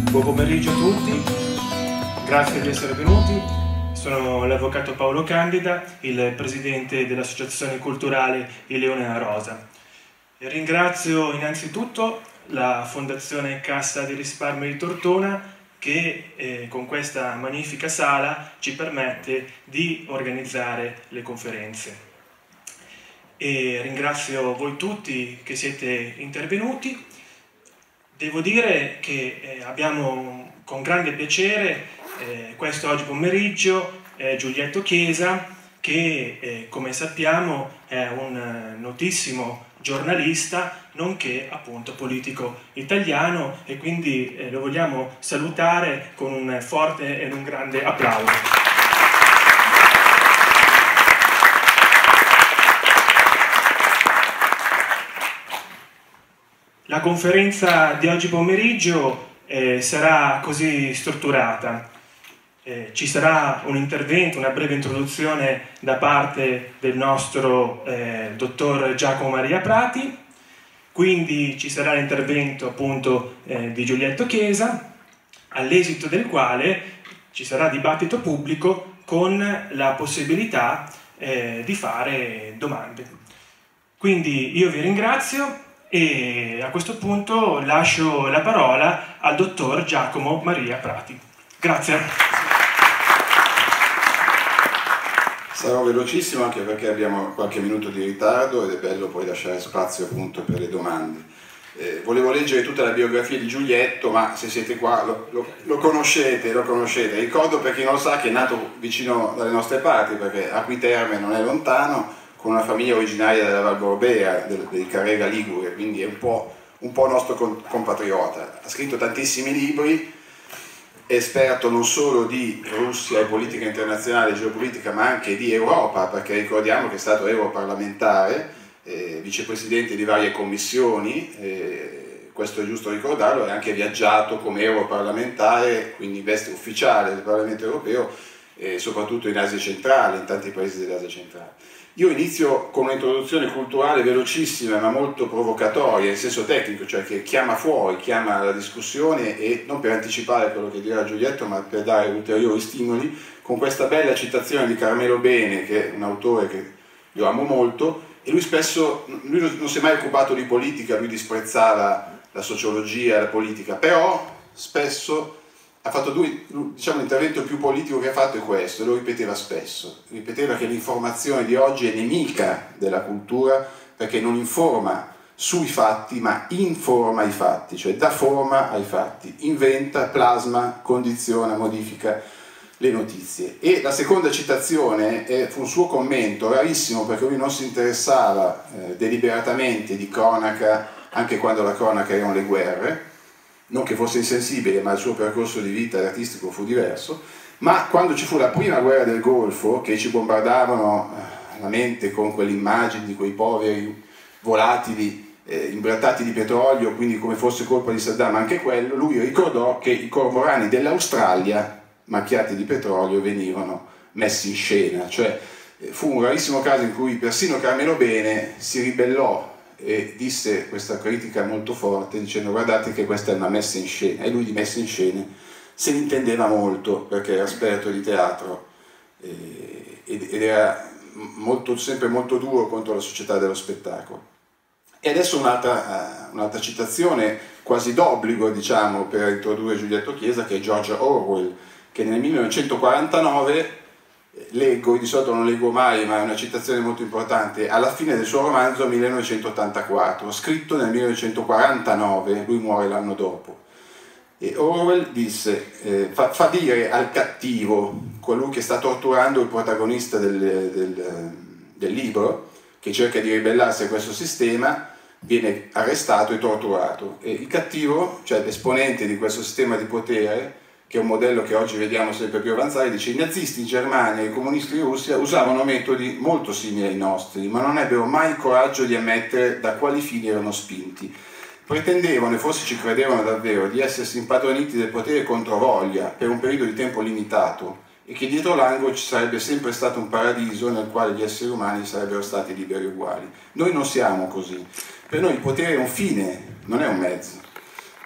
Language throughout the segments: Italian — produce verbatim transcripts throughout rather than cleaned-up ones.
Buon pomeriggio a tutti, grazie di essere venuti. Sono l'avvocato Paolo Candida, il presidente dell'Associazione Culturale Il Leone a Rosa. E ringrazio innanzitutto la Fondazione Cassa di Risparmio di Tortona che eh, con questa magnifica sala ci permette di organizzare le conferenze. E ringrazio voi tutti che siete intervenuti. Devo dire che eh, abbiamo con grande piacere eh, questo oggi pomeriggio eh, Giulietto Chiesa che eh, come sappiamo è un notissimo giornalista nonché appunto politico italiano e quindi eh, lo vogliamo salutare con un forte e un grande applauso. La conferenza di oggi pomeriggio eh, sarà così strutturata. Eh, ci sarà un intervento, una breve introduzione da parte del nostro eh, dottor Giacomo Maria Prati, quindi ci sarà l'intervento appunto eh, di Giulietto Chiesa, all'esito del quale ci sarà dibattito pubblico con la possibilità eh, di fare domande. Quindi io vi ringrazio e a questo punto lascio la parola al dottor Giacomo Maria Prati. Grazie. Sarò velocissimo anche perché abbiamo qualche minuto di ritardo ed è bello poi lasciare spazio appunto per le domande. Eh, volevo leggere tutta la biografia di Giulietto, ma se siete qua lo, lo, lo conoscete, lo conoscete. Ricordo per chi non lo sa che è nato vicino dalle nostre parti, perché Acqui Terme non è lontano, con una famiglia originaria della Val Borbera, del, del Carrera Ligure, quindi è un po', un po' nostro compatriota. Ha scritto tantissimi libri, è esperto non solo di Russia e politica internazionale, geopolitica, ma anche di Europa, perché ricordiamo che è stato europarlamentare, eh, vicepresidente di varie commissioni, eh, questo è giusto ricordarlo, e anche viaggiato come europarlamentare, quindi in veste ufficiale del Parlamento europeo, eh, soprattutto in Asia centrale, in tanti paesi dell'Asia centrale. Io inizio con un'introduzione culturale velocissima ma molto provocatoria in senso tecnico, cioè che chiama fuori, chiama la discussione, e non per anticipare quello che dirà Giulietto ma per dare ulteriori stimoli, con questa bella citazione di Carmelo Bene, che è un autore che io amo molto, e lui spesso, lui non si è mai occupato di politica, lui disprezzava la sociologia, la politica, però spesso ha fatto due, diciamo, l'intervento più politico che ha fatto è questo, lo ripeteva spesso, ripeteva che l'informazione di oggi è nemica della cultura perché non informa sui fatti ma informa i fatti, cioè dà forma ai fatti, inventa, plasma, condiziona, modifica le notizie. E la seconda citazione è, fu un suo commento, rarissimo perché lui non si interessava eh, deliberatamente di cronaca, anche quando la cronaca erano le guerre, non che fosse insensibile, ma il suo percorso di vita artistico fu diverso, ma quando ci fu la prima guerra del Golfo, che ci bombardavano la mente con quelle immagini di quei poveri volatili eh, imbrattati di petrolio, quindi come fosse colpa di Saddam anche quello, lui ricordò che i cormorani dell'Australia, macchiati di petrolio, venivano messi in scena, cioè eh, fu un rarissimo caso in cui persino Carmelo Bene si ribellò e disse questa critica molto forte dicendo: guardate che questa è una messa in scena, e lui di messa in scena se ne intendeva molto perché era esperto di teatro eh, ed era molto, sempre molto duro contro la società dello spettacolo. E adesso un'altra uh, un'altra citazione quasi d'obbligo, diciamo, per introdurre Giulietto Chiesa, che è George Orwell, che nel millenovecentoquarantanove, leggo, di solito non leggo mai, ma è una citazione molto importante, alla fine del suo romanzo millenovecentottantaquattro, scritto nel millenovecentoquarantanove, lui muore l'anno dopo. E Orwell disse, eh, fa, fa dire al cattivo, colui che sta torturando il protagonista del, del, del libro, che cerca di ribellarsi a questo sistema, viene arrestato e torturato. E il cattivo, cioè l'esponente di questo sistema di potere, che è un modello che oggi vediamo sempre più avanzare, dice: i nazisti in Germania e i comunisti in Russia usavano metodi molto simili ai nostri, ma non ebbero mai il coraggio di ammettere da quali fini erano spinti. Pretendevano, e forse ci credevano davvero, di essersi impadroniti del potere controvoglia per un periodo di tempo limitato, e che dietro l'angolo ci sarebbe sempre stato un paradiso nel quale gli esseri umani sarebbero stati liberi e uguali. Noi non siamo così. Per noi il potere è un fine, non è un mezzo.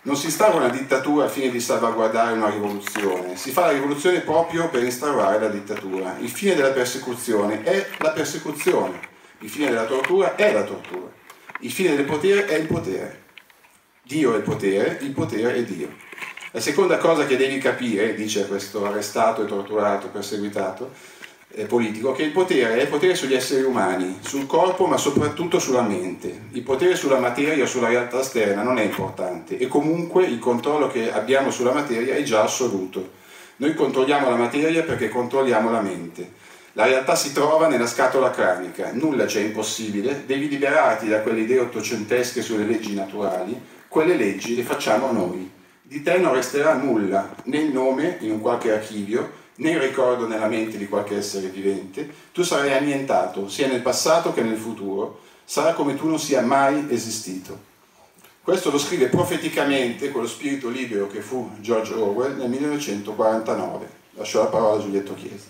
Non si instaura una dittatura al fine di salvaguardare una rivoluzione, si fa la rivoluzione proprio per instaurare la dittatura. Il fine della persecuzione è la persecuzione, il fine della tortura è la tortura, il fine del potere è il potere. Dio è il potere, il potere è Dio. La seconda cosa che devi capire, dice questo arrestato e torturato, perseguitato, politico, che il potere è il potere sugli esseri umani, sul corpo ma soprattutto sulla mente. Il potere sulla materia o sulla realtà esterna non è importante e comunque il controllo che abbiamo sulla materia è già assoluto. Noi controlliamo la materia perché controlliamo la mente. La realtà si trova nella scatola cranica, nulla c'è impossibile, devi liberarti da quelle idee ottocentesche sulle leggi naturali, quelle leggi le facciamo noi. Di te non resterà nulla, né il nome in un qualche archivio, né il ricordo nella mente di qualche essere vivente. Tu sarai annientato, sia nel passato che nel futuro, sarà come tu non sia mai esistito. Questo lo scrive profeticamente con lo spirito libero che fu George Orwell nel millenovecentoquarantanove. Lascio la parola a Giulietto Chiesa.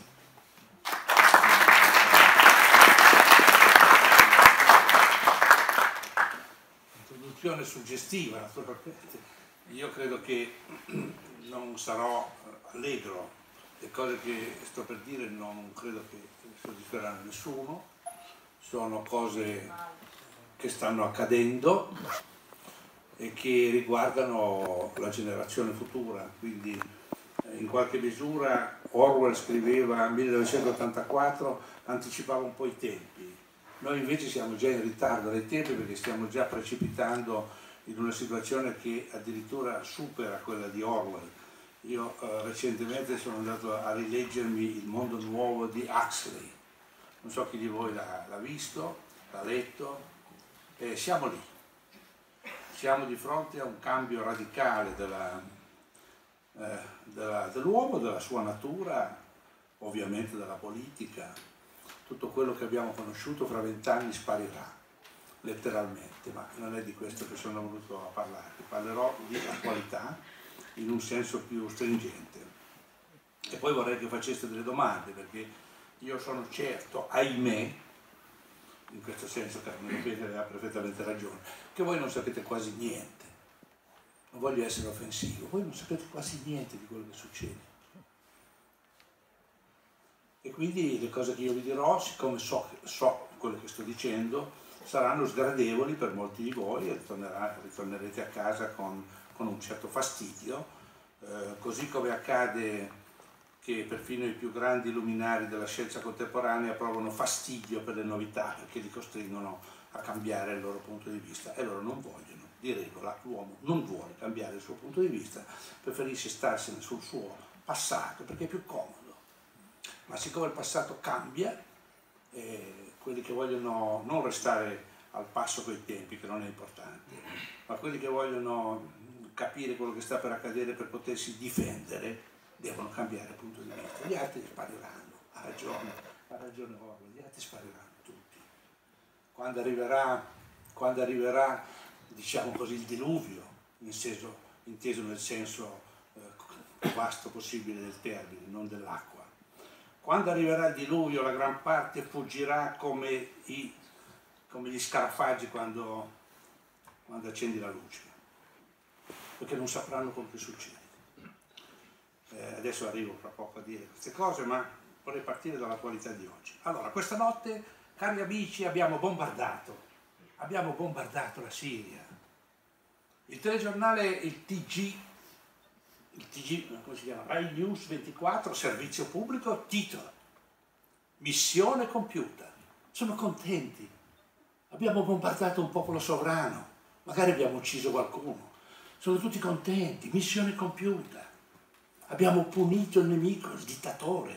Introduzione suggestiva, naturalmente. Io credo che non sarò allegro. Le cose che sto per dire non credo che soddisferanno nessuno, sono cose che stanno accadendo e che riguardano la generazione futura, quindi in qualche misura Orwell scriveva millenovecentottantaquattro, anticipava un po' i tempi, noi invece siamo già in ritardo dai tempi perché stiamo già precipitando in una situazione che addirittura supera quella di Orwell. Io eh, recentemente sono andato a rileggermi Il mondo nuovo di Huxley, non so chi di voi l'ha visto, l'ha letto, e siamo lì, siamo di fronte a un cambio radicale della, eh, della, dell'uomo, della sua natura, ovviamente della politica. Tutto quello che abbiamo conosciuto fra vent'anni sparirà, letteralmente, ma non è di questo che sono voluto a parlare, parlerò di attualità in un senso più stringente. E poi vorrei che faceste delle domande, perché io sono certo, ahimè, in questo senso Carmelo Peter aveva perfettamente ragione, che voi non sapete quasi niente. Non voglio essere offensivo, voi non sapete quasi niente di quello che succede. E quindi le cose che io vi dirò, siccome so, so quello che sto dicendo, saranno sgradevoli per molti di voi e ritornerete a casa con con un certo fastidio, eh, così come accade che perfino i più grandi luminari della scienza contemporanea provano fastidio per le novità, perché li costringono a cambiare il loro punto di vista, e loro non vogliono. Di regola l'uomo non vuole cambiare il suo punto di vista, preferisce starsene sul suo passato, perché è più comodo. Ma siccome il passato cambia, eh, quelli che vogliono non restare al passo coi tempi, che non è importante, ma quelli che vogliono capire quello che sta per accadere per potersi difendere, devono cambiare punto di vista. Gli altri spariranno, ha ragione, ha ragione Orwell, gli altri spariranno tutti. Quando arriverà, quando arriverà diciamo così, il diluvio, in senso, inteso nel senso eh, vasto possibile del termine, non dell'acqua. Quando arriverà il diluvio la gran parte fuggirà come, i, come gli scarafaggi quando, quando accendi la luce, perché non sapranno quello che succede. Eh, adesso arrivo fra poco a dire queste cose, ma vorrei partire dall'attualità di oggi. Allora, questa notte, cari amici, abbiamo bombardato, abbiamo bombardato la Siria. Il telegiornale, il T G, il T G, come si chiama? Rai News ventiquattro, servizio pubblico, titola: missione compiuta. Sono contenti. Abbiamo bombardato un popolo sovrano, magari abbiamo ucciso qualcuno. Sono tutti contenti, missione compiuta. Abbiamo punito il nemico, il dittatore.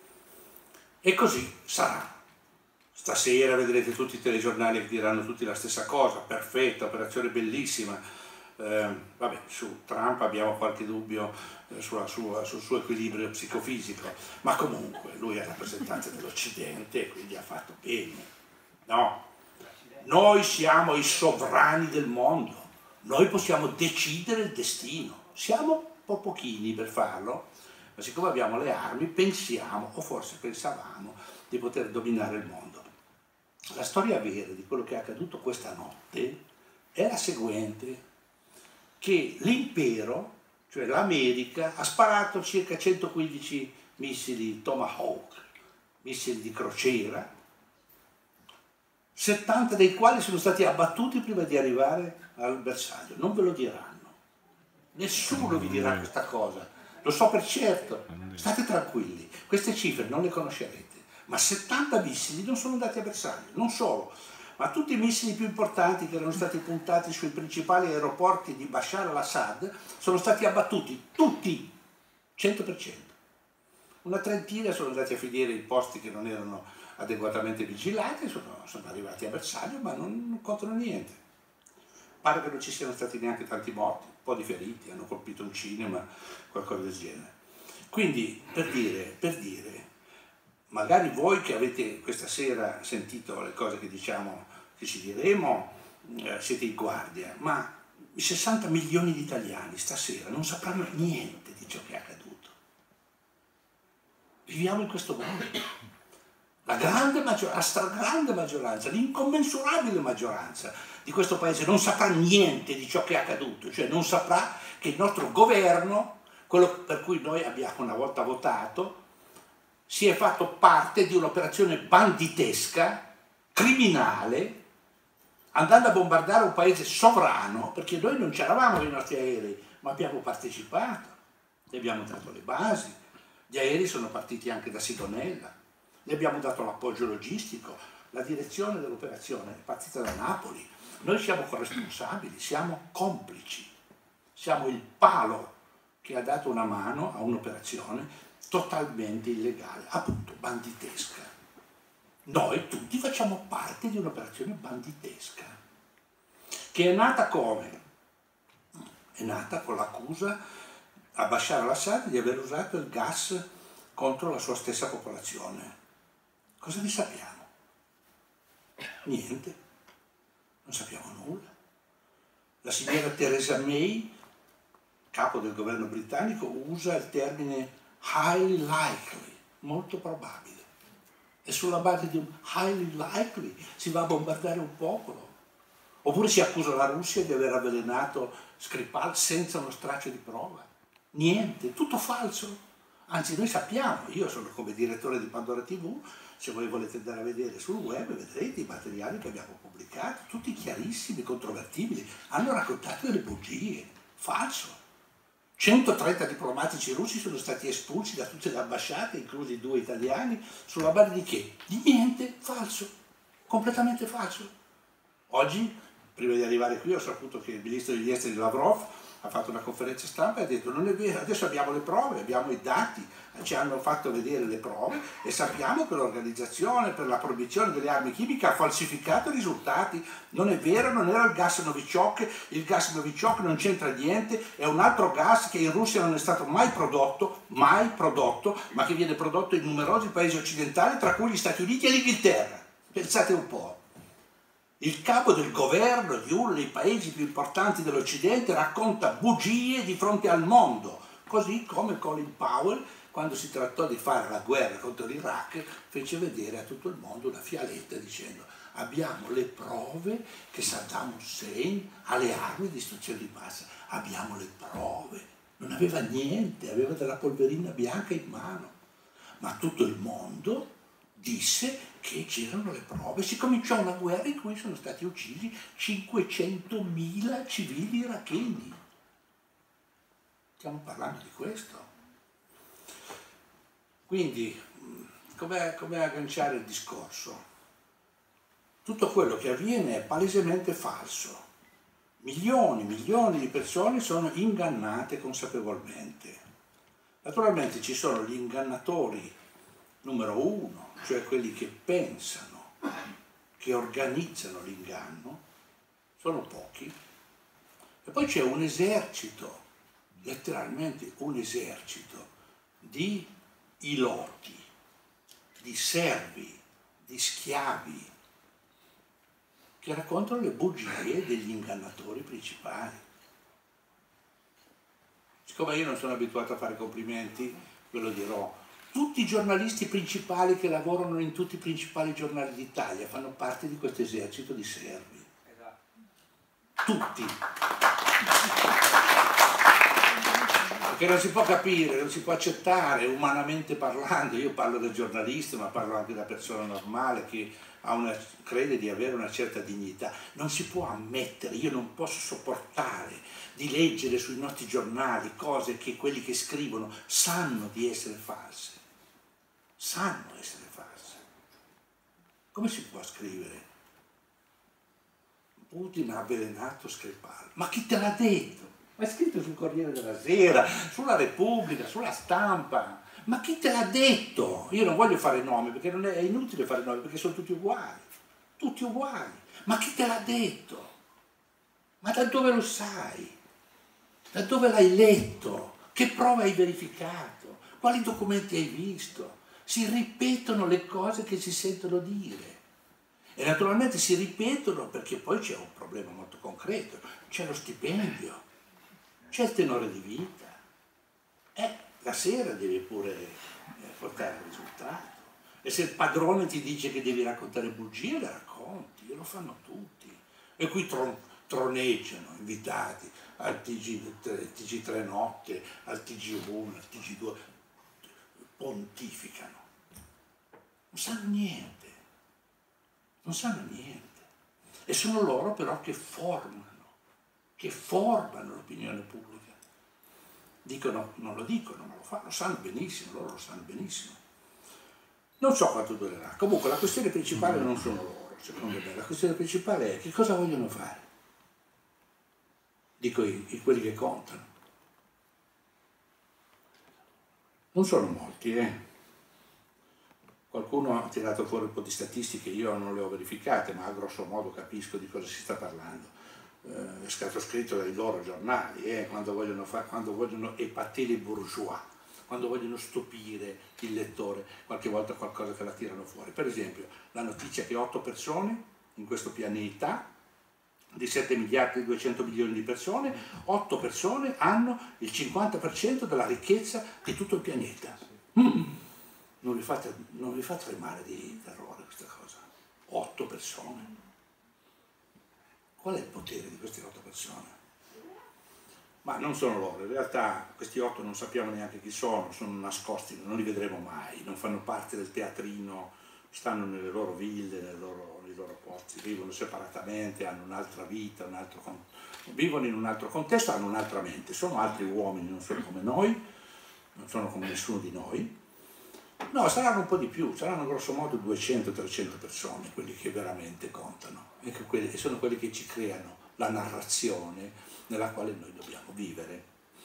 E così sarà. Stasera vedrete tutti i telegiornali che diranno tutti la stessa cosa, perfetta, operazione bellissima. Eh, vabbè, su Trump abbiamo qualche dubbio eh, sulla sua, sul suo equilibrio psicofisico, ma comunque lui è rappresentante dell'Occidente e quindi ha fatto bene. No, noi siamo i sovrani del mondo, noi possiamo decidere il destino, siamo un po' pochini per farlo, ma siccome abbiamo le armi pensiamo, o forse pensavamo, di poter dominare il mondo. La storia vera di quello che è accaduto questa notte è la seguente. che l'impero, cioè l'America, ha sparato circa centoquindici missili Tomahawk, missili di crociera, settanta dei quali sono stati abbattuti prima di arrivare al bersaglio. Non ve lo diranno, nessuno vi dirà questa cosa, lo so per certo, state tranquilli, queste cifre non le conoscerete, ma settanta missili non sono andati a bersaglio, non solo, ma tutti i missili più importanti che erano stati puntati sui principali aeroporti di Bashar al-Assad sono stati abbattuti, tutti, cento per cento. Una trentina sono andati a finire in posti che non erano adeguatamente vigilati, sono, sono arrivati a bersaglio, ma non, non contano niente. Pare che non ci siano stati neanche tanti morti, un po' di feriti, hanno colpito un cinema, qualcosa del genere. Quindi, per dire, per dire, magari voi che avete questa sera sentito le cose che diciamo, che ci diremo, eh, siete in guardia, ma i sessanta milioni di italiani stasera non sapranno niente di ciò che è accaduto. Viviamo in questo mondo. La grande maggioranza, la stragrande maggioranza, l'incommensurabile maggioranza di questo paese non saprà niente di ciò che è accaduto, cioè non saprà che il nostro governo, quello per cui noi abbiamo una volta votato, si è fatto parte di un'operazione banditesca, criminale, andando a bombardare un paese sovrano, perché noi non c'eravamo con i nostri aerei, ma abbiamo partecipato, gli abbiamo dato le basi, gli aerei sono partiti anche da Sigonella, gli abbiamo dato l'appoggio logistico, la direzione dell'operazione è partita da Napoli, noi siamo corresponsabili, siamo complici, siamo il palo che ha dato una mano a un'operazione totalmente illegale, appunto banditesca. Noi tutti facciamo parte di un'operazione banditesca, che è nata come? È nata con l'accusa a Bashar al-Assad di aver usato il gas contro la sua stessa popolazione. Cosa ne sappiamo? Niente, non sappiamo nulla. La signora Theresa May, capo del governo britannico, usa il termine highly likely, molto probabile. E sulla base di un highly likely si va a bombardare un popolo. Oppure si accusa la Russia di aver avvelenato Skripal senza uno straccio di prova. Niente, tutto falso. Anzi, noi sappiamo, io sono come direttore di Pandora tivù, se voi volete andare a vedere sul web vedrete i materiali che abbiamo pubblicato, tutti chiarissimi, controvertibili, hanno raccontato delle bugie, falso. centotrenta diplomatici russi sono stati espulsi da tutte le ambasciate, inclusi due italiani, sulla base di che? Di niente, falso, completamente falso. Oggi, prima di arrivare qui, ho saputo che il ministro degli esteri Lavrov ha fatto una conferenza stampa e ha detto non è vero, adesso abbiamo le prove, abbiamo i dati, ci hanno fatto vedere le prove e sappiamo che l'organizzazione per la proibizione delle armi chimiche ha falsificato i risultati, non è vero, non era il gas Novichok, il gas Novichok non c'entra niente, è un altro gas che in Russia non è stato mai prodotto, mai prodotto, ma che viene prodotto in numerosi paesi occidentali, tra cui gli Stati Uniti e l'Inghilterra, pensate un po'. Il capo del governo di uno dei paesi più importanti dell'Occidente racconta bugie di fronte al mondo, così come Colin Powell, quando si trattò di fare la guerra contro l'Iraq, fece vedere a tutto il mondo una fialetta dicendo abbiamo le prove che Saddam Hussein ha le armi di distruzione di massa, abbiamo le prove, non aveva niente, aveva della polverina bianca in mano, ma tutto il mondo disse che c'erano le prove, si cominciò una guerra in cui sono stati uccisi cinquecentomila civili iracheni. Stiamo parlando di questo. Quindi, come agganciare il discorso? Tutto quello che avviene è palesemente falso. Milioni, milioni di persone sono ingannate consapevolmente. Naturalmente ci sono gli ingannatori numero uno, cioè quelli che pensano, che organizzano l'inganno, sono pochi, e poi c'è un esercito, letteralmente un esercito di iloti, di servi, di schiavi, che raccontano le bugie degli ingannatori principali. Siccome io non sono abituato a fare complimenti, ve lo dirò, tutti i giornalisti principali che lavorano in tutti i principali giornali d'Italia fanno parte di questo esercito di servi. tutti. Perché non si può capire, non si può accettare, umanamente parlando, io parlo da giornalista ma parlo anche da persona normale che ha una, crede di avere una certa dignità, non si può ammettere, io non posso sopportare di leggere sui nostri giornali cose che quelli che scrivono sanno di essere false, sanno essere false. Come si può scrivere? Putin ha avvelenato Skripal, ma chi te l'ha detto? Ma è scritto sul Corriere della Sera, sulla Repubblica, sulla Stampa. Ma chi te l'ha detto? Io non voglio fare nomi, perché non è, è inutile fare nomi, perché sono tutti uguali. Tutti uguali. Ma chi te l'ha detto? Ma da dove lo sai? Da dove l'hai letto? Che prove hai verificato? Quali documenti hai visto? Si ripetono le cose che si sentono dire. E naturalmente si ripetono perché poi c'è un problema molto concreto. C'è lo stipendio. C'è il tenore di vita, eh, la sera devi pure eh, portare il risultato. E se il padrone ti dice che devi raccontare bugie, le racconti, lo fanno tutti. E qui tron troneggiano invitati al T G tre notte, al T G uno, al T G due, pontificano. Non sanno niente, non sanno niente. E sono loro però che formano. che formano l'opinione pubblica. Dicono, non lo dicono, ma lo fanno, lo sanno benissimo, loro lo sanno benissimo. Non so quanto durerà. Comunque la questione principale non sono loro, secondo me. La questione principale è che cosa vogliono fare. Dico i, i quelli che contano. Non sono molti, eh. Qualcuno ha tirato fuori un po' di statistiche, io non le ho verificate, ma a grosso modo capisco di cosa si sta parlando. Eh, è stato scritto dai loro giornali, eh, quando vogliono, fare, quando vogliono épater les bourgeois, quando vogliono stupire il lettore, qualche volta qualcosa che la tirano fuori. Per esempio, la notizia che otto persone in questo pianeta, di sette miliardi e duecento milioni di persone, otto persone hanno il cinquanta per cento della ricchezza di tutto il pianeta. Mm. Non vi fate, non vi fa tremare di terrore questa cosa? otto persone. Qual è il potere di queste otto persone? Ma non sono loro, in realtà questi otto non sappiamo neanche chi sono, sono nascosti, non li vedremo mai, non fanno parte del teatrino, stanno nelle loro ville, nei loro, nei loro posti, vivono separatamente, hanno un'altra vita, un altro, vivono in un altro contesto, hanno un'altra mente, sono altri uomini, non sono come noi, non sono come nessuno di noi. No, saranno un po' di più, saranno grosso modo duecento trecento persone, quelli che veramente contano, e che quelli, sono quelli che ci creano la narrazione nella quale noi dobbiamo vivere.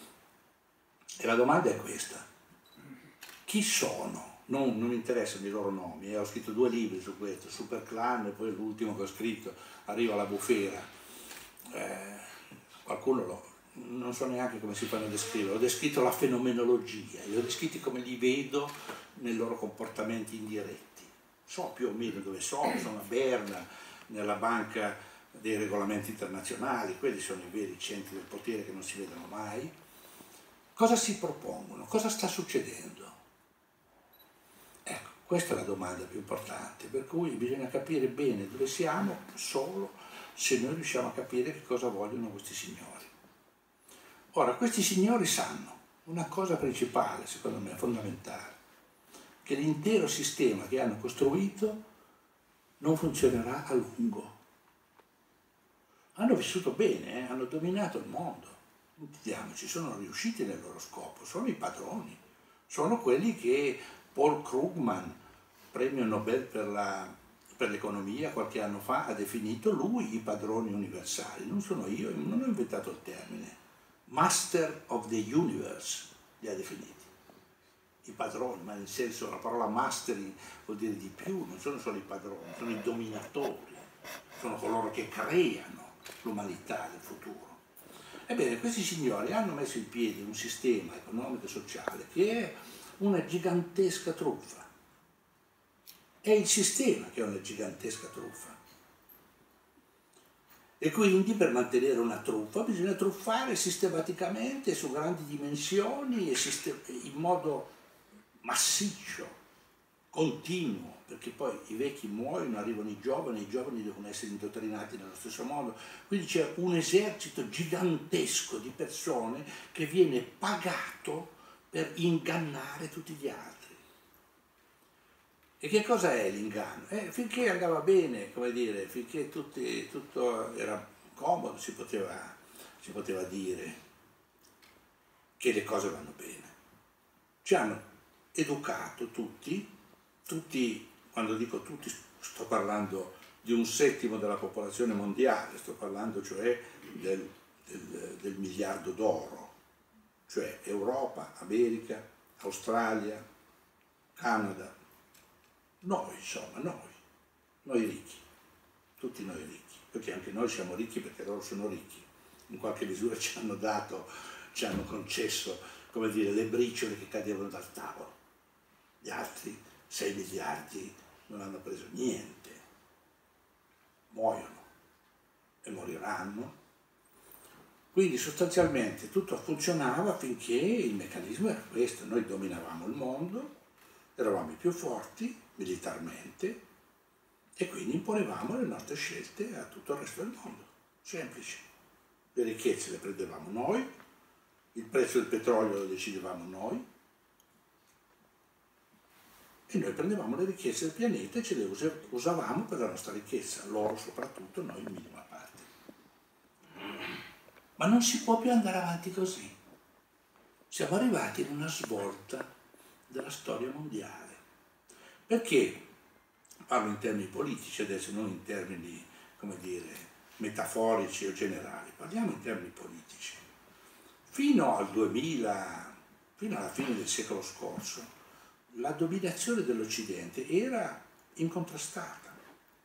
E la domanda è questa: chi sono? Non, non mi interessano i loro nomi, eh, ho scritto due libri su questo, Superclan e poi l'ultimo che ho scritto, Arriva la bufera. Eh, qualcuno lo... non so neanche come si fanno a descrivere, ho descritto la fenomenologia, li ho descritti come li vedo nei loro comportamenti indiretti. So più o meno dove sono, sono a Berna, nella banca dei regolamenti internazionali, quelli sono i veri centri del potere che non si vedono mai. Cosa si propongono? Cosa sta succedendo? Ecco, questa è la domanda più importante, per cui bisogna capire bene dove siamo solo se noi riusciamo a capire che cosa vogliono questi signori. Ora, questi signori sanno una cosa principale, secondo me, fondamentale, che l'intero sistema che hanno costruito non funzionerà a lungo. Hanno vissuto bene, eh? Hanno dominato il mondo, intendiamoci, sono riusciti nel loro scopo, sono i padroni, sono quelli che Paul Krugman, premio Nobel per la, per l'economia qualche anno fa, ha definito lui i padroni universali, non sono io, non ho inventato il termine. Master of the Universe li ha definiti, i padroni, ma nel senso la parola mastering vuol dire di più, non sono solo i padroni, sono i dominatori, sono coloro che creano l'umanità del futuro. Ebbene, questi signori hanno messo in piedi un sistema economico e sociale che è una gigantesca truffa. È il sistema che è una gigantesca truffa. E quindi per mantenere una truffa bisogna truffare sistematicamente su grandi dimensioni e in modo massiccio, continuo, perché poi i vecchi muoiono, arrivano i giovani, i giovani devono essere indottrinati nello stesso modo, quindi c'è un esercito gigantesco di persone che viene pagato per ingannare tutti gli altri. E che cosa è l'inganno? Eh, finché andava bene, come dire, finché tutti, tutto era comodo, si poteva, si poteva dire che le cose vanno bene. Ci hanno educato tutti, tutti, quando dico tutti sto parlando di un settimo della popolazione mondiale, sto parlando cioè del, del, del miliardo d'oro, cioè Europa, America, Australia, Canada, noi insomma, noi, noi ricchi, tutti noi ricchi, perché anche noi siamo ricchi perché loro sono ricchi, in qualche misura ci hanno dato, ci hanno concesso, come dire, le briciole che cadevano dal tavolo, gli altri sei miliardi non hanno preso niente, muoiono e moriranno. Quindi sostanzialmente tutto funzionava finché il meccanismo era questo, noi dominavamo il mondo, eravamo i più forti militarmente e quindi imponevamo le nostre scelte a tutto il resto del mondo, semplice. Le ricchezze le prendevamo noi, il prezzo del petrolio lo decidevamo noi, e noi prendevamo le ricchezze del pianeta e ce le usavamo per la nostra ricchezza, loro soprattutto, noi in minima parte. Ma non si può più andare avanti così. Siamo arrivati in una svolta della storia mondiale. Perché? Parlo in termini politici adesso, non in termini, come dire, metaforici o generali, parliamo in termini politici. Fino al duemila, fino alla fine del secolo scorso, la dominazione dell'Occidente era incontrastata,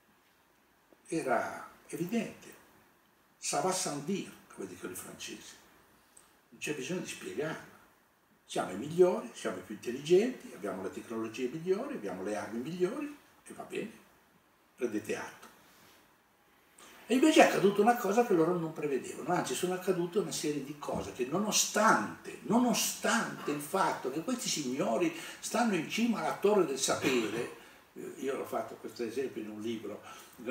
era evidente, ça va sans dire, come dicono i francesi, non c'è bisogno di spiegarlo. Siamo i migliori, siamo i più intelligenti, abbiamo le tecnologie migliori, abbiamo le armi migliori e va bene, prendete atto. E invece è accaduta una cosa che loro non prevedevano, anzi sono accadute una serie di cose che nonostante, nonostante il fatto che questi signori stanno in cima alla torre del sapere, io l'ho fatto questo esempio in un libro,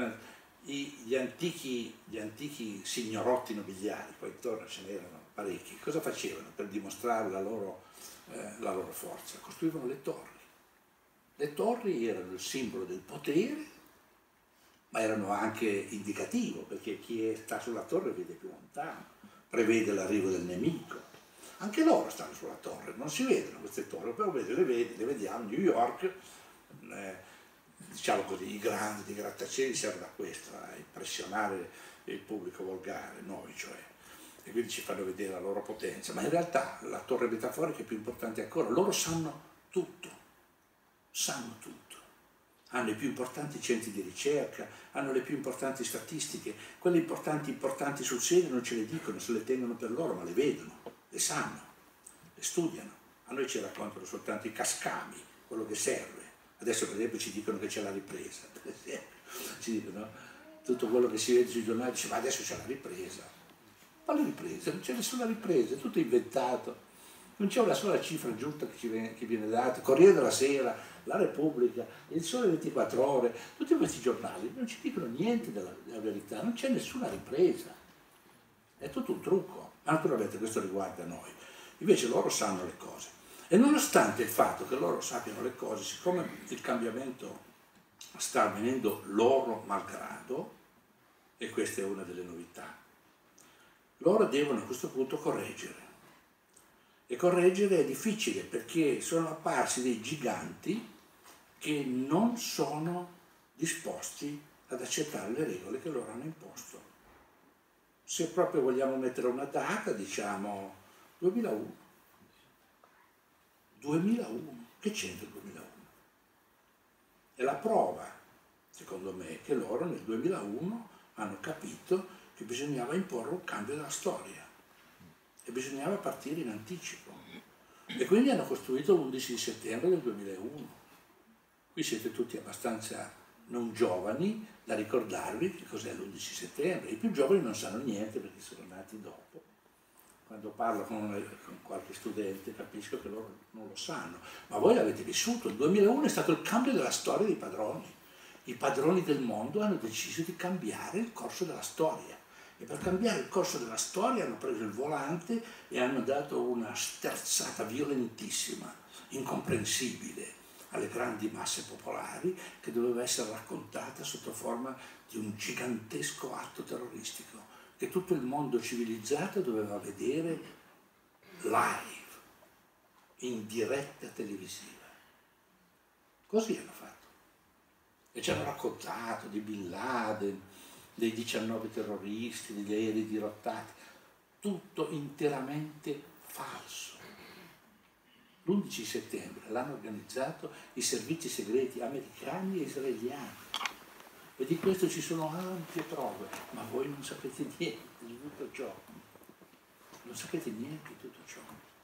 gli antichi, gli antichi signorotti nobiliari, poi intorno ce n'erano parecchi, cosa facevano per dimostrare la loro, eh, la loro forza? Costruivano le torri. Le torri erano il simbolo del potere, ma erano anche indicativo, perché chi sta sulla torre vede più lontano, prevede l'arrivo del nemico. Anche loro stanno sulla torre, non si vedono queste torri, però le, vedi, le vediamo. New York, eh, diciamo così, i grandi grattacieli servono a questo, a impressionare il pubblico volgare, noi cioè, e quindi ci fanno vedere la loro potenza, ma in realtà la torre metaforica è più importante ancora, loro sanno tutto, sanno tutto. Hanno i più importanti centri di ricerca, hanno le più importanti statistiche, quelle importanti importanti sul serio non ce le dicono, se le tengono per loro, ma le vedono, le sanno, le studiano. A noi ci raccontano soltanto i cascami, quello che serve. Adesso per esempio ci dicono che c'è la ripresa, per esempio. Ci dicono tutto quello che si vede sui giornali, dice ma adesso c'è la ripresa. Ma la ripresa? Non c'è nessuna ripresa, è tutto inventato. Non c'è una sola cifra giusta che, ci viene, che viene data. Corriere della Sera, La Repubblica, Il Sole ventiquattro Ore, tutti questi giornali non ci dicono niente della, della verità, non c'è nessuna ripresa. È tutto un trucco. Naturalmente questo riguarda noi. Invece loro sanno le cose. E nonostante il fatto che loro sappiano le cose, siccome il cambiamento sta avvenendo loro malgrado, e questa è una delle novità, loro devono a questo punto correggere. E correggere è difficile perché sono apparsi dei giganti che non sono disposti ad accettare le regole che loro hanno imposto. Se proprio vogliamo mettere una data, diciamo duemilauno. duemilauno. Che c'entra il duemilauno? È la prova, secondo me, che loro nel duemilauno hanno capito che bisognava imporre un cambio della storia. E bisognava partire in anticipo. E quindi hanno costruito l'undici settembre del duemilauno. Qui siete tutti abbastanza non giovani da ricordarvi che cos'è l'undici settembre. I più giovani non sanno niente perché sono nati dopo. quando parlo con, una, con qualche studente capisco che loro non lo sanno, ma voi l'avete vissuto. Il duemilauno è stato il cambio della storia dei padroni. I padroni del mondo hanno deciso di cambiare il corso della storia e per cambiare il corso della storia hanno preso il volante e hanno dato una sterzata violentissima, incomprensibile alle grandi masse popolari, che doveva essere raccontata sotto forma di un gigantesco atto terroristico che tutto il mondo civilizzato doveva vedere live, in diretta televisiva. Così hanno fatto. E ci hanno raccontato di Bin Laden, dei diciannove terroristi, degli aerei dirottati, tutto interamente falso. L'undici settembre l'hanno organizzato i servizi segreti americani e israeliani e di questo ci sono ampie prove, ma voi non sapete niente di tutto ciò. Non sapete niente di tutto ciò.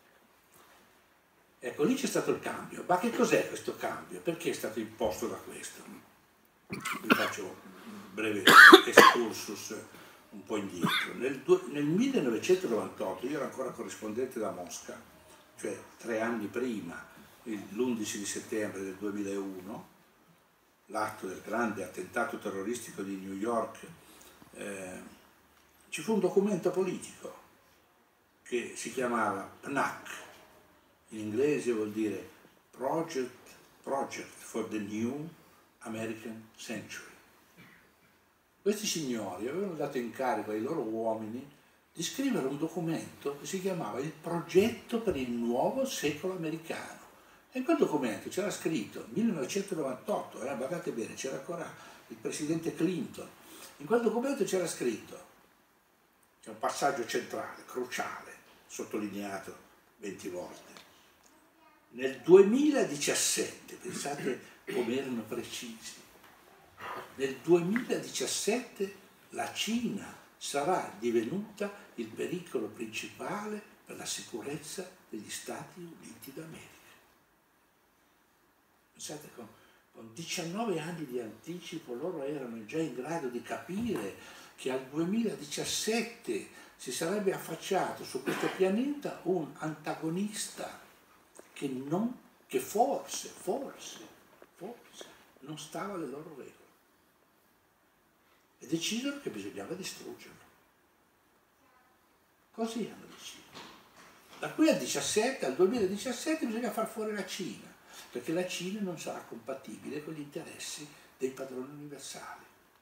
Ecco, lì c'è stato il cambio. Ma che cos'è questo cambio? Perché è stato imposto da questo? Vi faccio un breve excursus un po' indietro. Nel, nel millenovecentonovantotto, io ero ancora corrispondente da Mosca, cioè tre anni prima, l'undici di settembre del duemilauno, l'atto del grande attentato terroristico di New York, eh, ci fu un documento politico che si chiamava P N A C, in inglese vuol dire Project, Project for the New American Century. Questi signori avevano dato incarico ai loro uomini di scrivere un documento che si chiamava il progetto per il nuovo secolo americano. E in quel documento c'era scritto, millenovecentonovantotto, eh, guardate bene, c'era ancora il presidente Clinton, in quel documento c'era scritto, c'è un passaggio centrale, cruciale, sottolineato venti volte. Nel duemiladiciassette, pensate come erano precisi, nel duemiladiciassette la Cina sarà divenuta il pericolo principale per la sicurezza degli Stati Uniti d'America. Pensate, con, con diciannove anni di anticipo loro erano già in grado di capire che al duemiladiciassette si sarebbe affacciato su questo pianeta un antagonista che, non, che forse, forse, forse non stava alle loro regole. E decisero che bisognava distruggerlo. Così hanno deciso. Da qui al diciassette, al duemiladiciassette bisogna far fuori la Cina, perché la Cina non sarà compatibile con gli interessi dei padroni universali.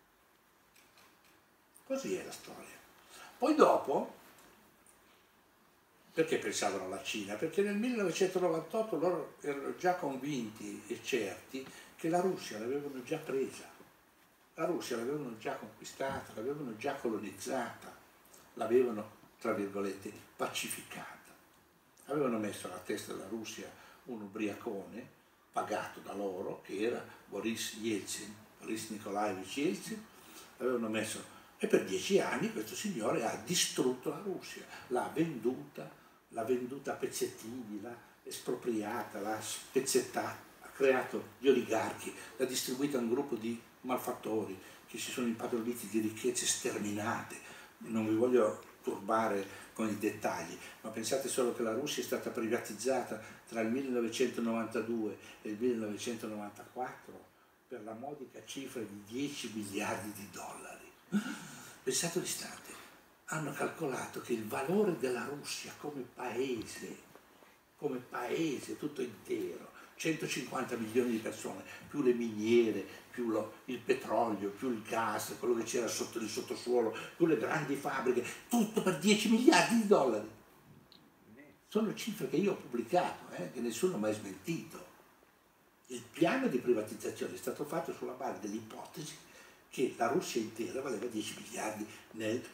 Così è la storia. Poi dopo, perché pensavano alla Cina? Perché nel millenovecentonovantotto loro erano già convinti e certi che la Russia l'avevano già presa. La Russia l'avevano già conquistata, l'avevano già colonizzata, l'avevano, tra virgolette, pacificata. Avevano messo alla testa della Russia un ubriacone pagato da loro, che era Boris Yeltsin, Boris Nikolaevich Yeltsin, avevano messo, e per dieci anni questo signore ha distrutto la Russia, l'ha venduta, l'ha venduta a pezzettini, l'ha espropriata, l'ha spezzettata, ha creato gli oligarchi, l'ha distribuita a un gruppo di malfattori che si sono impadroniti di ricchezze sterminate. Non vi voglio turbare con i dettagli, ma pensate solo che la Russia è stata privatizzata tra il millenovecentonovantadue e il millenovecentonovantaquattro per la modica cifra di dieci miliardi di dollari. Pensate un istante, hanno calcolato che il valore della Russia come paese, come paese tutto intero, centocinquanta milioni di persone, più le miniere, più lo, il petrolio, più il gas, quello che c'era sotto il sottosuolo, più le grandi fabbriche, tutto per dieci miliardi di dollari. Sono cifre che io ho pubblicato, eh, che nessuno ha mai smentito. Il piano di privatizzazione è stato fatto sulla base dell'ipotesi che la Russia intera valeva dieci miliardi nel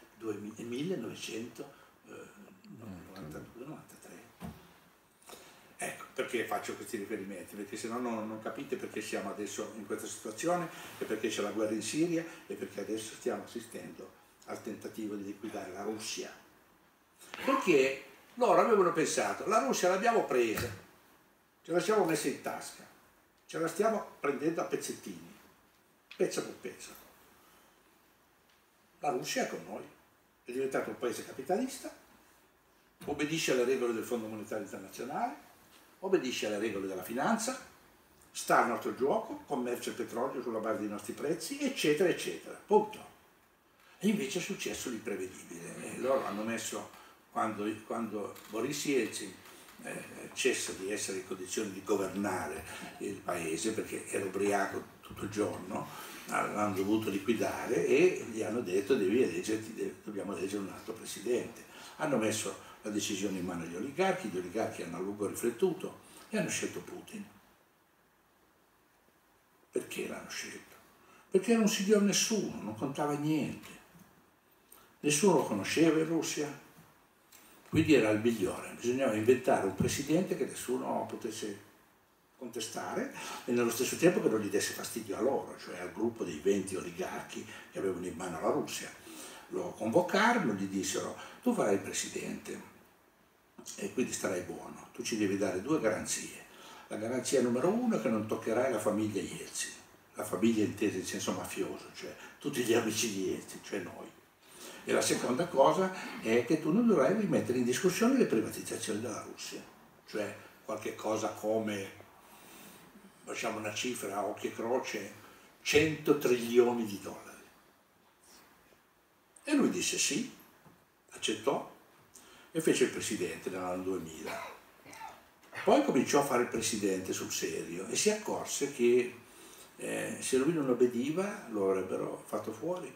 millenovecentonovantadue novantatré. Ecco, perché faccio questi riferimenti? Perché se no non, non capite perché siamo adesso in questa situazione e perché c'è la guerra in Siria e perché adesso stiamo assistendo al tentativo di liquidare la Russia. Perché loro avevano pensato, la Russia l'abbiamo presa, ce la siamo messa in tasca, ce la stiamo prendendo a pezzettini, pezzo per pezzo. La Russia è con noi, è diventato un paese capitalista, obbedisce alle regole del Fondo Monetario Internazionale, obbedisce alle regole della finanza, sta al nostro gioco, commercia il petrolio sulla base dei nostri prezzi, eccetera, eccetera. Punto. E invece è successo l'imprevedibile. E loro hanno messo, quando, quando Boris Yeltsin eh, cessa di essere in condizioni di governare il paese, perché era ubriaco tutto il giorno, l'hanno dovuto liquidare e gli hanno detto devi eleggerti, devi, dobbiamo eleggere un altro presidente. Hanno messo la decisione in mano agli oligarchi, gli oligarchi hanno a lungo riflettuto e hanno scelto Putin. Perché l'hanno scelto? Perché non si dio a nessuno, non contava niente. Nessuno lo conosceva in Russia, quindi era il migliore. Bisognava inventare un presidente che nessuno potesse contestare e nello stesso tempo che non gli desse fastidio a loro, cioè al gruppo dei venti oligarchi che avevano in mano la Russia. Lo convocarono, gli dissero tu farai il presidente e quindi starai buono, tu ci devi dare due garanzie. La garanzia numero uno è che non toccherai la famiglia Yeltsin, la famiglia intesa in senso mafioso, cioè tutti gli amici di Yeltsin, cioè noi. E la seconda cosa è che tu non dovrai rimettere in discussione le privatizzazioni della Russia, cioè qualche cosa come, facciamo una cifra a occhio e croce, cento trilioni di dollari. E lui disse sì, accettò e fece il presidente nell'anno duemila. Poi cominciò a fare il presidente sul serio e si accorse che eh, se lui non obbediva lo avrebbero fatto fuori.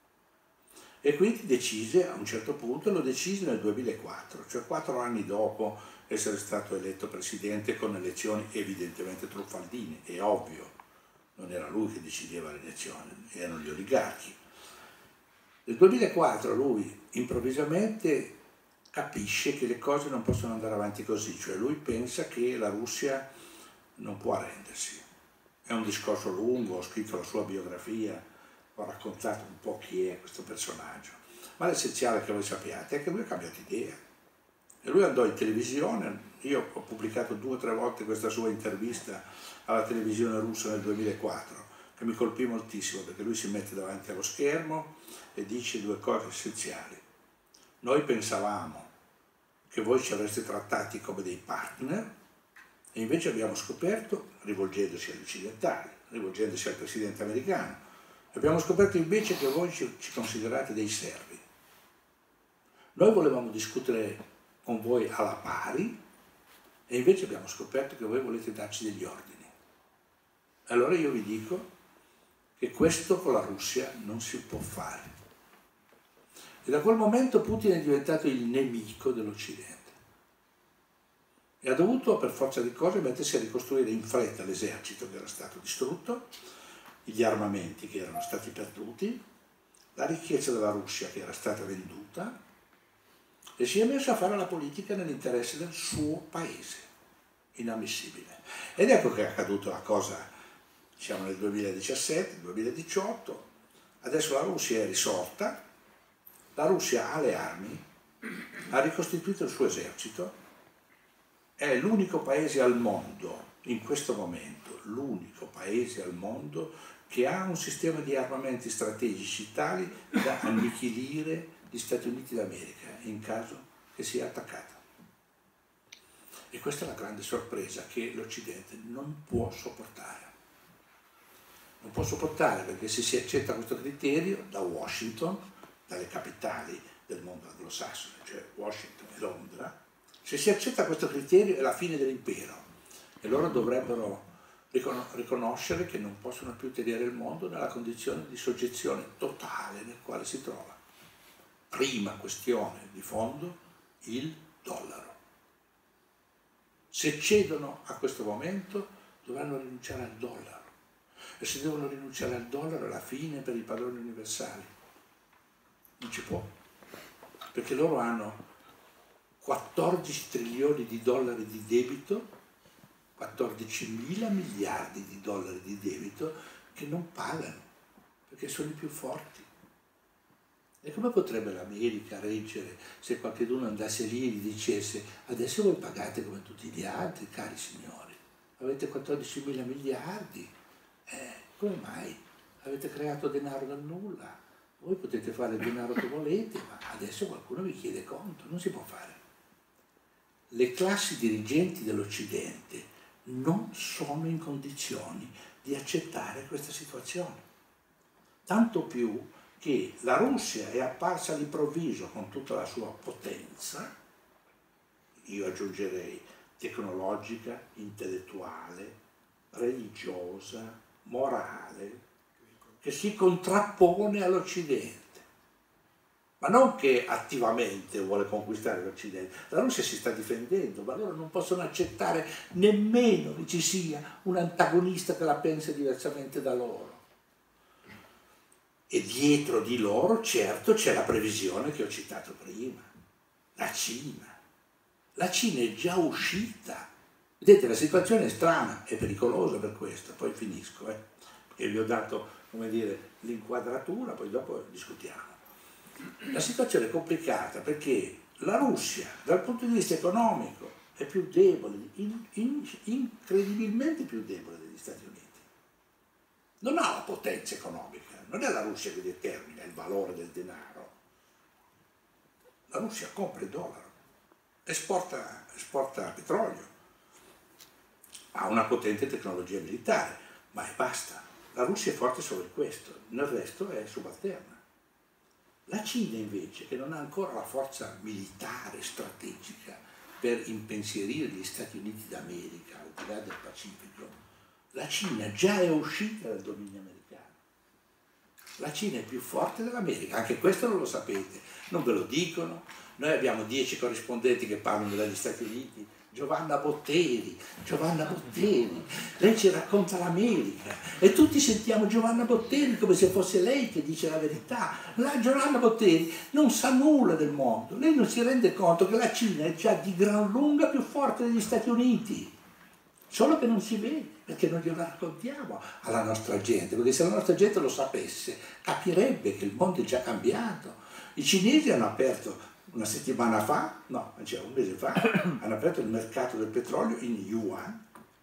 E quindi decise, a un certo punto, lo decise nel duemilaquattro, cioè quattro anni dopo essere stato eletto presidente con elezioni evidentemente truffaldine, è ovvio, non era lui che decideva le elezioni, erano gli oligarchi. Nel duemilaquattro lui improvvisamente capisce che le cose non possono andare avanti così, cioè lui pensa che la Russia non può arrendersi. È un discorso lungo, ho scritto la sua biografia, ho raccontato un po' chi è questo personaggio, ma l'essenziale che voi sappiate è che lui ha cambiato idea. E lui andò in televisione, io ho pubblicato due o tre volte questa sua intervista alla televisione russa nel duemilaquattro, che mi colpì moltissimo perché lui si mette davanti allo schermo e dice due cose essenziali. Noi pensavamo che voi ci avreste trattati come dei partner e invece abbiamo scoperto, rivolgendosi agli occidentali, rivolgendosi al presidente americano, abbiamo scoperto invece che voi ci, ci considerate dei servi. Noi volevamo discutere con voi alla pari e invece abbiamo scoperto che voi volete darci degli ordini. Allora io vi dico che questo con la Russia non si può fare. E da quel momento Putin è diventato il nemico dell'Occidente e ha dovuto per forza di cose mettersi a ricostruire in fretta l'esercito che era stato distrutto, gli armamenti che erano stati perduti, la ricchezza della Russia che era stata venduta e si è messo a fare la politica nell'interesse del suo paese, inammissibile. Ed ecco che è accaduta la cosa, siamo nel duemiladiciassette, duemiladiciotto, adesso la Russia è risorta, la Russia ha le armi, ha ricostituito il suo esercito, è l'unico paese al mondo, in questo momento, l'unico paese al mondo che ha un sistema di armamenti strategici tali da annichilire gli Stati Uniti d'America in caso che sia attaccata. E questa è la grande sorpresa che l'Occidente non può sopportare. Non può sopportare perché se si accetta questo criterio da Washington, dalle capitali del mondo anglosassone, cioè Washington e Londra, se si accetta questo criterio è la fine dell'impero e loro dovrebbero riconoscere che non possono più tenere il mondo nella condizione di soggezione totale nel quale si trova. Prima questione di fondo, il dollaro. Se cedono a questo momento dovranno rinunciare al dollaro e se devono rinunciare al dollaro è la fine per i padroni universali. Non ci può, perché loro hanno quattordici trilioni di dollari di debito, quattordicimila miliardi di dollari di debito che non pagano, perché sono i più forti. E come potrebbe l'America reggere se qualcuno andasse lì e gli dicesse adesso voi pagate come tutti gli altri, cari signori, avete quattordicimila miliardi, eh, come mai? Avete creato denaro dal nulla. Voi potete fare il denaro che volete, ma adesso qualcuno vi chiede conto, non si può fare. le classi dirigenti dell'Occidente non sono in condizioni di accettare questa situazione. Tanto più che la Russia è apparsa all'improvviso con tutta la sua potenza, io aggiungerei tecnologica, intellettuale, religiosa, morale, che si contrappone all'Occidente. Ma non che attivamente vuole conquistare l'Occidente. La Russia si sta difendendo, ma loro non possono accettare nemmeno che ci sia un antagonista che la pensa diversamente da loro. E dietro di loro, certo, c'è la previsione che ho citato prima, la Cina. La Cina è già uscita. Vedete, la situazione è strana, è pericolosa per questo, poi finisco, eh, perché vi ho dato, come dire, l'inquadratura, poi dopo discutiamo. La situazione è complicata perché la Russia, dal punto di vista economico, è più debole, in, in, incredibilmente più debole degli Stati Uniti. Non ha la potenza economica, non è la Russia che determina il valore del denaro. La Russia compra il dollaro, esporta, esporta petrolio, ha una potente tecnologia militare, ma è basta. La Russia è forte solo in questo, nel resto è subalterna. La Cina invece, che non ha ancora la forza militare strategica per impensierire gli Stati Uniti d'America al di là del Pacifico, la Cina già è uscita dal dominio americano. La Cina è più forte dell'America, anche questo non lo sapete, non ve lo dicono. Noi abbiamo dieci corrispondenti che parlano dagli Stati Uniti, Giovanna Botteri, Giovanna Botteri, lei ci racconta l'America e tutti sentiamo Giovanna Botteri come se fosse lei che dice la verità. La Giovanna Botteri non sa nulla del mondo, lei non si rende conto che la Cina è già di gran lunga più forte degli Stati Uniti, solo che non si vede perché non glielo raccontiamo alla nostra gente, perché se la nostra gente lo sapesse capirebbe che il mondo è già cambiato. I cinesi hanno aperto una settimana fa, no, cioè un mese fa, hanno aperto il mercato del petrolio in yuan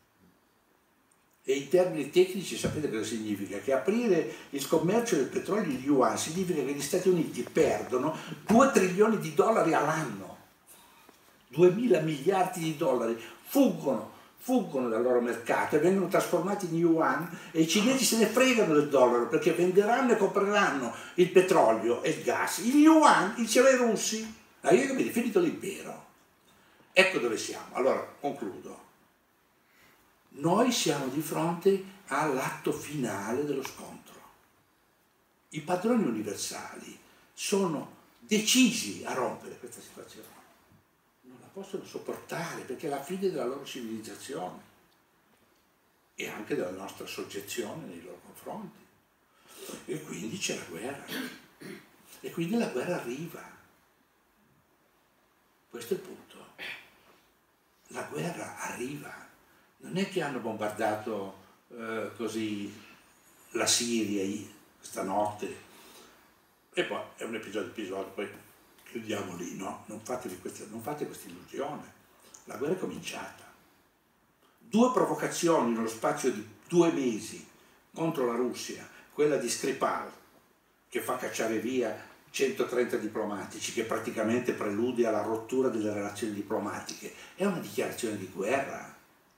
e in termini tecnici sapete cosa significa? Che aprire il commercio del petrolio in yuan significa che gli Stati Uniti perdono due trilioni di dollari all'anno, duemila miliardi di dollari fuggono, fuggono dal loro mercato e vengono trasformati in yuan e i cinesi se ne fregano del dollaro perché venderanno e compreranno il petrolio e il gas, il yuan, insieme ai russi. Avete capito? Finito l'impero. Ecco dove siamo. Allora, concludo. Noi siamo di fronte all'atto finale dello scontro. I padroni universali sono decisi a rompere questa situazione. Non la possono sopportare perché è la fine della loro civilizzazione e anche della nostra soggezione nei loro confronti. E quindi c'è la guerra. E quindi la guerra arriva. Questo è il punto. La guerra arriva. Non è che hanno bombardato eh, così la Siria stanotte e poi è un episodio episodio, poi chiudiamo lì, no? Non fatevi questa, non fate questa illusione. La guerra è cominciata. Due provocazioni nello spazio di due mesi contro la Russia, quella di Skripal, che fa cacciare via centotrenta diplomatici, che praticamente prelude alla rottura delle relazioni diplomatiche, è una dichiarazione di guerra.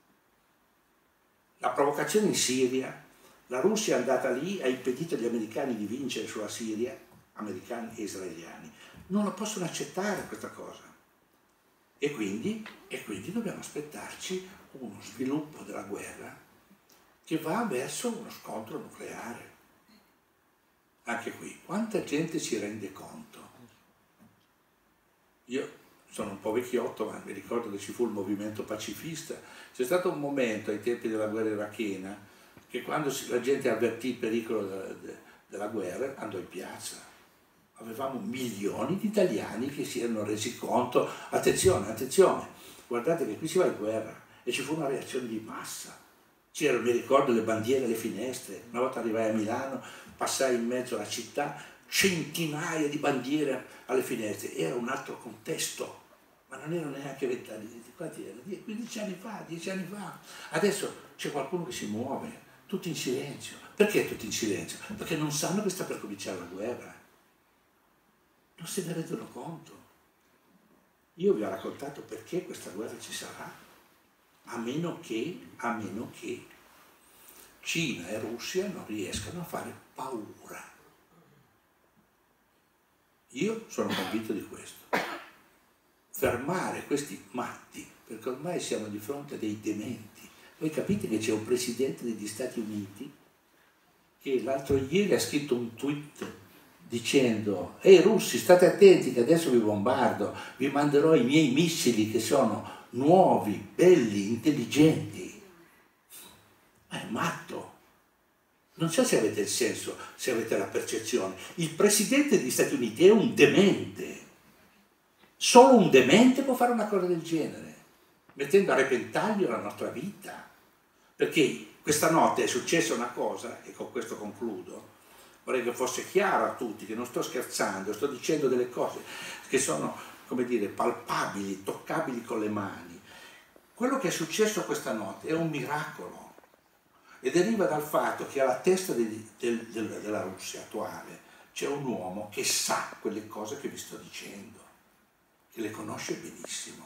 La provocazione in Siria, la Russia è andata lì, ha impedito agli americani di vincere sulla Siria, americani e israeliani, non lo possono accettare questa cosa. E quindi, e quindi dobbiamo aspettarci uno sviluppo della guerra che va verso uno scontro nucleare. Anche qui, quanta gente si rende conto? Io sono un po' vecchiotto, ma mi ricordo che ci fu il movimento pacifista. C'è stato un momento ai tempi della guerra irachena che quando la gente avvertì il pericolo della, della guerra andò in piazza. Avevamo milioni di italiani che si erano resi conto, attenzione, attenzione, guardate che qui si va in guerra, e ci fu una reazione di massa. C'erano, mi ricordo, le bandiere alle finestre. Una volta arrivai a Milano, passai in mezzo alla città, centinaia di bandiere alle finestre. Era un altro contesto, ma non erano neanche vent'anni, quanti erano? quindici anni fa, dieci anni fa. Adesso c'è qualcuno che si muove, tutti in silenzio. Perché tutti in silenzio? Perché non sanno che sta per cominciare la guerra. Non se ne rendono conto. Io vi ho raccontato perché questa guerra ci sarà, a meno che, a meno che Cina e Russia non riescano a fare paura. Io sono convinto di questo. Fermare questi matti, perché ormai siamo di fronte a dei dementi. Voi capite che c'è un presidente degli Stati Uniti che l'altro ieri ha scritto un tweet dicendo: ehi russi, state attenti che adesso vi bombardo, vi manderò i miei missili che sono nuovi, belli, intelligenti. Ma è matto. Non so se avete il senso, se avete la percezione. Il presidente degli Stati Uniti è un demente. Solo un demente può fare una cosa del genere, mettendo a repentaglio la nostra vita. Perché questa notte è successa una cosa, e con questo concludo, vorrei che fosse chiaro a tutti che non sto scherzando, sto dicendo delle cose che sono, come dire, palpabili, toccabili con le mani. Quello che è successo questa notte è un miracolo e deriva dal fatto che alla testa del, del, del, della Russia attuale c'è un uomo che sa quelle cose che vi sto dicendo, che le conosce benissimo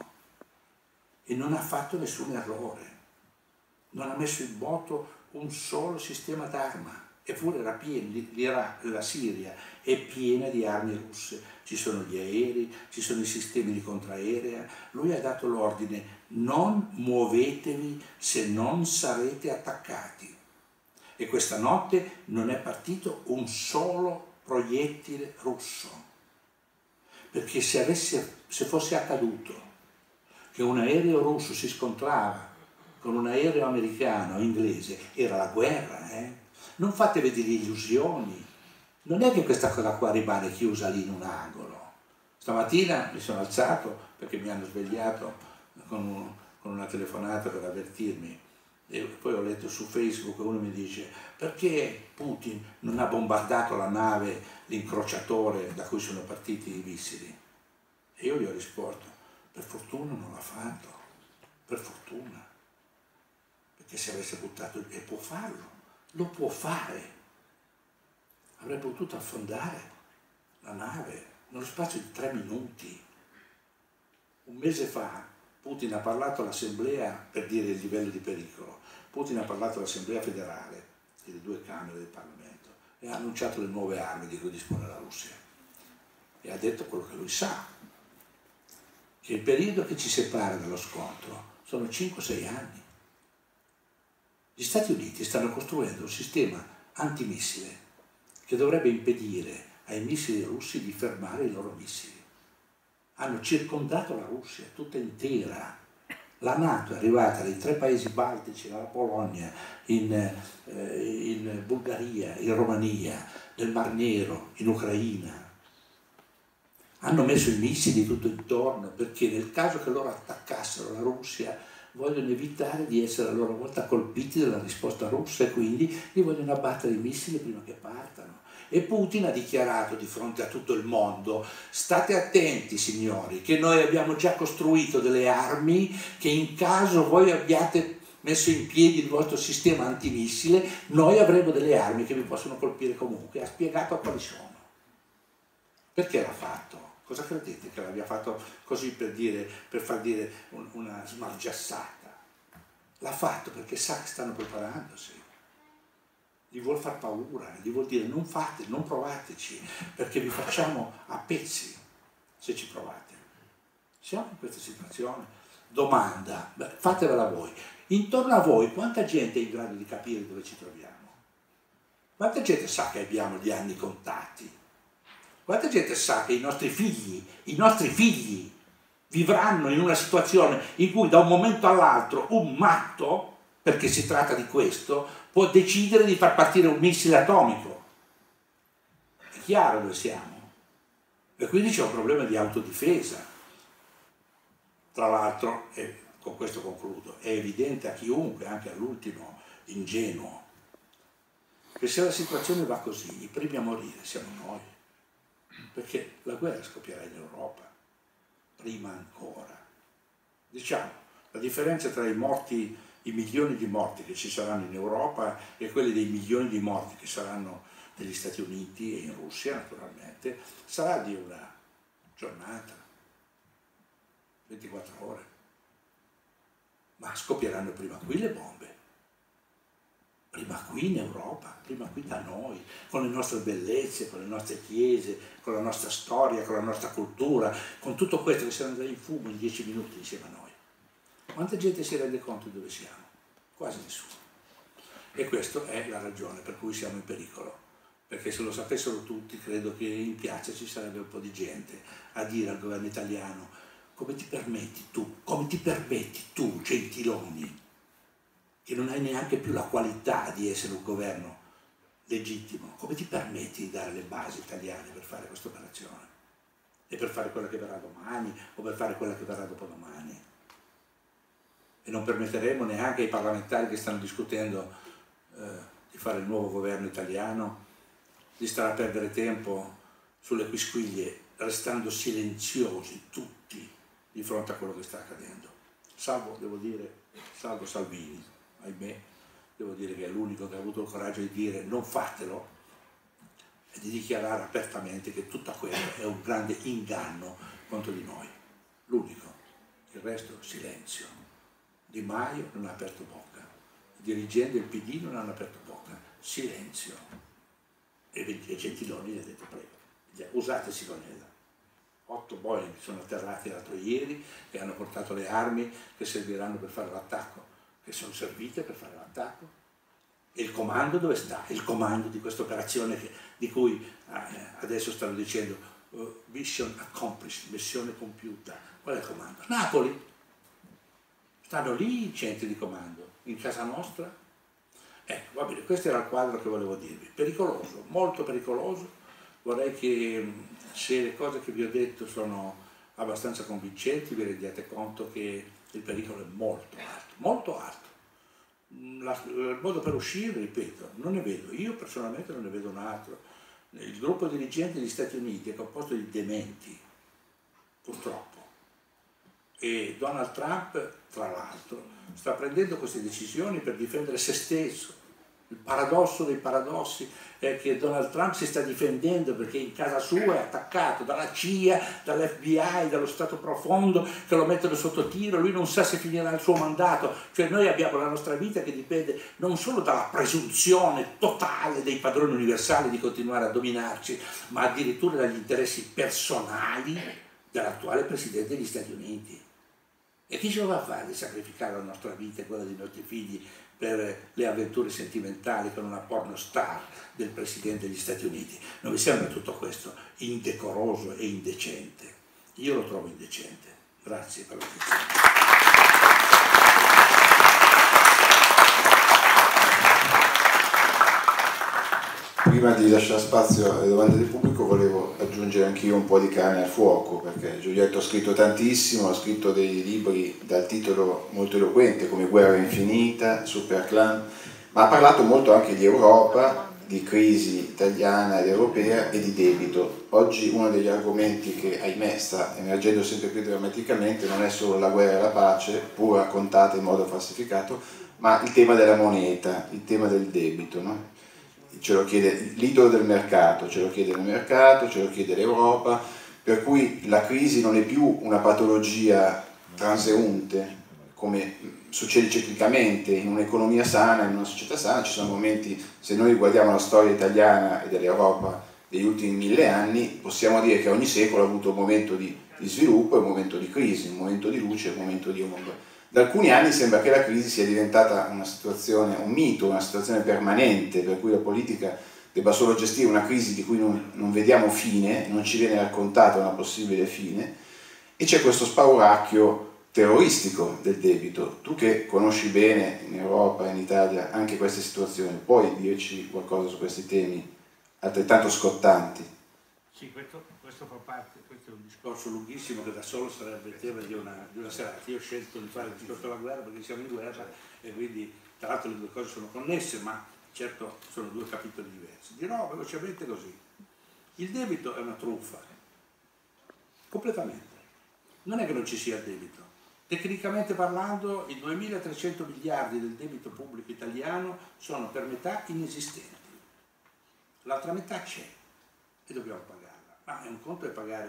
e non ha fatto nessun errore, non ha messo in moto un solo sistema d'arma. Eppure era piena, la Siria è piena di armi russe, ci sono gli aerei, ci sono i sistemi di contraerea. Lui ha dato l'ordine: non muovetevi se non sarete attaccati. E questa notte non è partito un solo proiettile russo, perché se, avesse, se fosse accaduto che un aereo russo si scontrava con un aereo americano o inglese, era la guerra, eh? Non fatevi delle illusioni, non è che questa cosa qua rimane chiusa lì in un angolo. Stamattina mi sono alzato perché mi hanno svegliato con, un, con una telefonata per avvertirmi, e poi ho letto su Facebook, uno mi dice: perché Putin non ha bombardato la nave, l'incrociatore da cui sono partiti i missili? E io gli ho risposto: per fortuna non l'ha fatto, per fortuna, perché se avesse buttato, e può farlo, lo può fare, avrebbe potuto affondare la nave nello spazio di tre minuti. Un mese fa Putin ha parlato all'Assemblea per dire il livello di pericolo. Putin ha parlato all'Assemblea federale, delle due camere del Parlamento, e ha annunciato le nuove armi di cui dispone la Russia. E ha detto quello che lui sa, che il periodo che ci separa dallo scontro sono cinque sei anni. Gli Stati Uniti stanno costruendo un sistema antimissile che dovrebbe impedire ai missili russi di fermare i loro missili. Hanno circondato la Russia tutta intera. La NATO è arrivata dai tre paesi baltici, dalla Polonia, in, eh, in Bulgaria, in Romania, nel Mar Nero, in Ucraina. Hanno messo i missili tutto intorno perché nel caso che loro attaccassero la Russia vogliono evitare di essere a loro volta colpiti dalla risposta russa e quindi li vogliono abbattere i missili prima che partano. E Putin ha dichiarato di fronte a tutto il mondo: state attenti signori, che noi abbiamo già costruito delle armi che in caso voi abbiate messo in piedi il vostro sistema antimissile, noi avremo delle armi che vi possono colpire comunque. Ha spiegato quali sono. Perché l'ha fatto? Cosa credete che l'abbia fatto così per, dire, per far dire un, una smargiassata? L'ha fatto perché sa che stanno preparandosi. Gli vuol far paura, gli vuol dire: non fate, non provateci, perché vi facciamo a pezzi se ci provate. Siamo in questa situazione. Domanda, beh, fatevela voi. Intorno a voi quanta gente è in grado di capire dove ci troviamo? Quanta gente sa che abbiamo gli anni contati? Quanta gente sa che i nostri figli, i nostri figli vivranno in una situazione in cui da un momento all'altro un matto, perché si tratta di questo, può decidere di far partire un missile atomico? È chiaro dove siamo. E quindi c'è un problema di autodifesa. Tra l'altro, e con questo concludo, è evidente a chiunque, anche all'ultimo ingenuo, che se la situazione va così, i primi a morire siamo noi. Perché la guerra scoppierà in Europa, prima ancora. Diciamo, la differenza tra i morti, i milioni di morti che ci saranno in Europa e quelli dei milioni di morti che saranno negli Stati Uniti e in Russia, naturalmente, sarà di una giornata. ventiquattro ore. Ma scoppieranno prima qui le bombe. Prima qui in Europa, prima qui da noi, con le nostre bellezze, con le nostre chiese, con la nostra storia, con la nostra cultura, con tutto questo che si andrà in fumo in dieci minuti insieme a noi. Quanta gente si rende conto di dove siamo? Quasi nessuno. E questa è la ragione per cui siamo in pericolo. Perché se lo sapessero tutti, credo che in piazza ci sarebbe un po' di gente a dire al governo italiano: come ti permetti tu, come ti permetti tu, Gentiloni, che non hai neanche più la qualità di essere un governo legittimo, come ti permetti di dare le basi italiane per fare questa operazione? E per fare quella che verrà domani o per fare quella che verrà dopodomani? E non permetteremo neanche ai parlamentari che stanno discutendo eh, di fare il nuovo governo italiano di stare a perdere tempo sulle quisquiglie, restando silenziosi tutti di fronte a quello che sta accadendo. Salvo, devo dire, salvo Salvini, ahimè, devo dire che è l'unico che ha avuto il coraggio di dire non fatelo e di dichiarare apertamente che tutto quello è un grande inganno contro di noi. L'unico. Il resto silenzio. Di Maio non ha aperto bocca, i dirigenti del P D non hanno aperto bocca, silenzio. E Gentiloni gli ha detto: prego, usate Sigonella. Otto Boeing sono atterrati l'altro ieri e hanno portato le armi che serviranno per fare l'attacco, che sono servite per fare l'attacco. E il comando dove sta? Il comando di questa operazione che, di cui eh, adesso stanno dicendo uh, mission accomplished, missione compiuta. Qual è il comando? Napoli. Stanno lì i centri di comando, in casa nostra. Ecco, va bene, questo era il quadro che volevo dirvi. Pericoloso, molto pericoloso. Vorrei che, se le cose che vi ho detto sono abbastanza convincenti, vi rendiate conto che il pericolo è molto alto, molto alto. La, il modo per uscire, ripeto, non ne vedo, io personalmente non ne vedo un altro. Il gruppo dirigente degli Stati Uniti è composto di dementi, purtroppo. E Donald Trump, tra l'altro, sta prendendo queste decisioni per difendere se stesso. Il paradosso dei paradossi è che Donald Trump si sta difendendo perché in casa sua è attaccato dalla C I A, dall'F B I, dallo Stato profondo che lo mettono sotto tiro, lui non sa se finirà il suo mandato. Cioè noi abbiamo la nostra vita che dipende non solo dalla presunzione totale dei padroni universali di continuare a dominarci, ma addirittura dagli interessi personali dell'attuale Presidente degli Stati Uniti. E chi ce lo va a fare di sacrificare la nostra vita e quella dei nostri figli per le avventure sentimentali con una pornostar del Presidente degli Stati Uniti? Non vi sembra tutto questo indecoroso e indecente? Io lo trovo indecente. Grazie per l'attenzione. Prima di lasciare spazio alle domande del pubblico volevo aggiungere anch'io un po' di carne al fuoco, perché Giulietto ha scritto tantissimo, ha scritto dei libri dal titolo molto eloquente come Guerra infinita, Superclan, ma ha parlato molto anche di Europa, di crisi italiana ed europea e di debito. Oggi uno degli argomenti che ahimè sta emergendo sempre più drammaticamente non è solo la guerra e la pace, pur raccontata in modo falsificato, ma il tema della moneta, il tema del debito, no? Ce lo chiede l'idolo del mercato, ce lo chiede il mercato, ce lo chiede l'Europa, per cui la crisi non è più una patologia transeunte, come succede ciclicamente in un'economia sana, in una società sana. Ci sono momenti, se noi guardiamo la storia italiana e dell'Europa degli ultimi mille anni, possiamo dire che ogni secolo ha avuto un momento di, di sviluppo e un momento di crisi, un momento di luce e un momento di ombra. Da alcuni anni sembra che la crisi sia diventata una situazione, un mito, una situazione permanente, per cui la politica debba solo gestire una crisi di cui non, non vediamo fine, non ci viene raccontata una possibile fine, e c'è questo spauracchio terroristico del debito. Tu che conosci bene in Europa e in Italia anche queste situazioni, puoi dirci qualcosa su questi temi altrettanto scottanti? Sì, questo, questo fa parte, questo è un discorso lunghissimo che da solo sarebbe il tema di una, di una serata. Io ho scelto di fare il discorso della guerra perché siamo in guerra e quindi tra l'altro le due cose sono connesse, ma certo sono due capitoli diversi. Dirò velocemente così: il debito è una truffa, completamente. Non è che non ci sia il debito. Tecnicamente parlando, i duemilatrecento miliardi del debito pubblico italiano sono per metà inesistenti, l'altra metà c'è e dobbiamo pagarla. Ma è un conto è pagare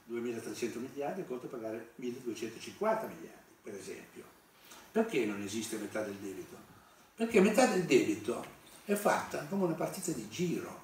duemilatrecento miliardi e conta pagare milleduecentocinquanta miliardi, per esempio. Perché non esiste metà del debito? Perché metà del debito è fatta come una partita di giro.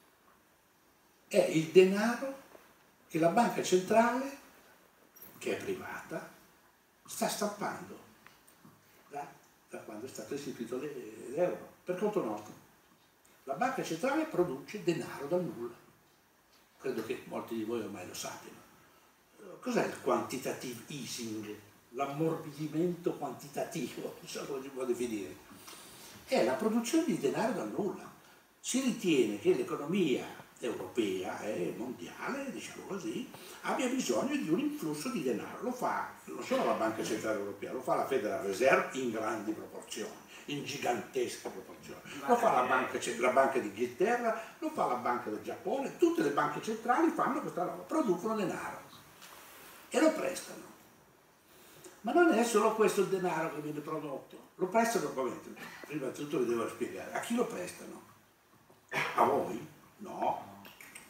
È il denaro che la banca centrale, che è privata, sta stampando da, da quando è stato istituito l'euro, per conto nostro. La banca centrale produce denaro dal nulla. Credo che molti di voi ormai lo sappiano. Cos'è il quantitative easing? L'ammorbidimento quantitativo, non so come si può definire. È la produzione di denaro dal nulla. Si ritiene che l'economia europea e mondiale, diciamo così, abbia bisogno di un influsso di denaro. Lo fa non solo la Banca Centrale Europea, lo fa la Federal Reserve in grandi proporzioni, in gigantesche proporzioni. Lo fa la Banca, la Banca d'Inghilterra, lo fa la Banca del Giappone, tutte le banche centrali fanno questa roba, producono denaro e lo prestano. Ma non è solo questo il denaro che viene prodotto, lo prestano come? Prima di tutto vi devo spiegare, a chi lo prestano? A voi? No,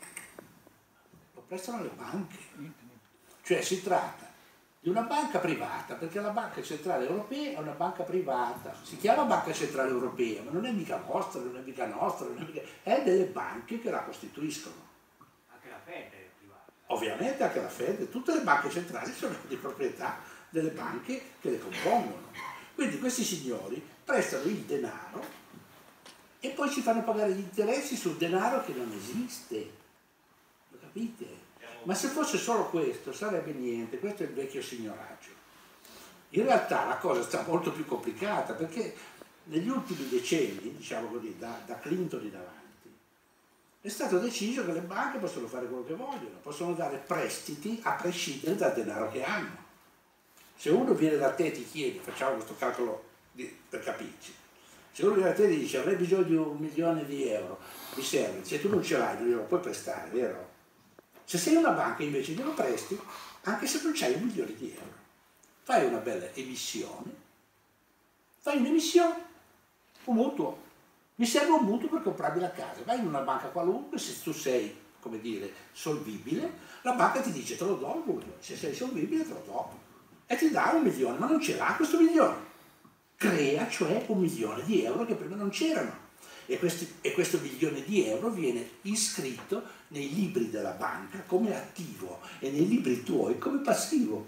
lo prestano alle banche, cioè si tratta di una banca privata, perché la Banca Centrale Europea è una banca privata, si chiama Banca Centrale Europea, ma non è mica vostra, non è mica nostra, non è, mica... è delle banche che la costituiscono. Anche la Fed è privata. Ovviamente anche la Fed, tutte le banche centrali sono di proprietà delle banche che le compongono. Quindi questi signori prestano il denaro e poi ci fanno pagare gli interessi sul denaro che non esiste, lo capite? Ma se fosse solo questo sarebbe niente, questo è il vecchio signoraggio. In realtà la cosa sta molto più complicata, perché negli ultimi decenni, diciamo così, da, da Clinton in avanti, è stato deciso che le banche possono fare quello che vogliono, possono dare prestiti a prescindere dal denaro che hanno. Se uno viene da te e ti chiede, facciamo questo calcolo di, per capirci, se uno viene da te e ti dice avrei bisogno di un milione di euro, mi serve, se tu non ce l'hai non glielo puoi prestare, vero? Se sei una banca invece glielo presti, anche se non c'hai un milione di euro. Fai una bella emissione, fai un'emissione, un mutuo, mi serve un mutuo per comprarmi la casa, vai in una banca qualunque, se tu sei, come dire, solvibile, la banca ti dice te lo do un mutuo, se sei solvibile te lo do, e ti dà un milione, ma non ce l'ha questo milione. Crea cioè un milione di euro che prima non c'erano e, e questo milione di euro viene iscritto nei libri della banca come attivo e nei libri tuoi come passivo.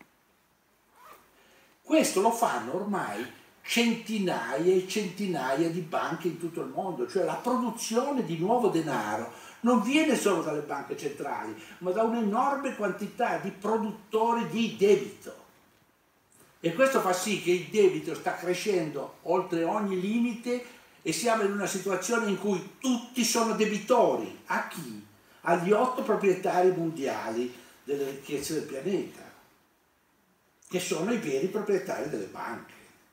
Questo lo fanno ormai centinaia e centinaia di banche in tutto il mondo, cioè la produzione di nuovo denaro non viene solo dalle banche centrali, ma da un'enorme quantità di produttori di debito. E questo fa sì che il debito sta crescendo oltre ogni limite e siamo in una situazione in cui tutti sono debitori. A chi? Agli otto proprietari mondiali delle ricchezze del pianeta, che sono i veri proprietari delle banche.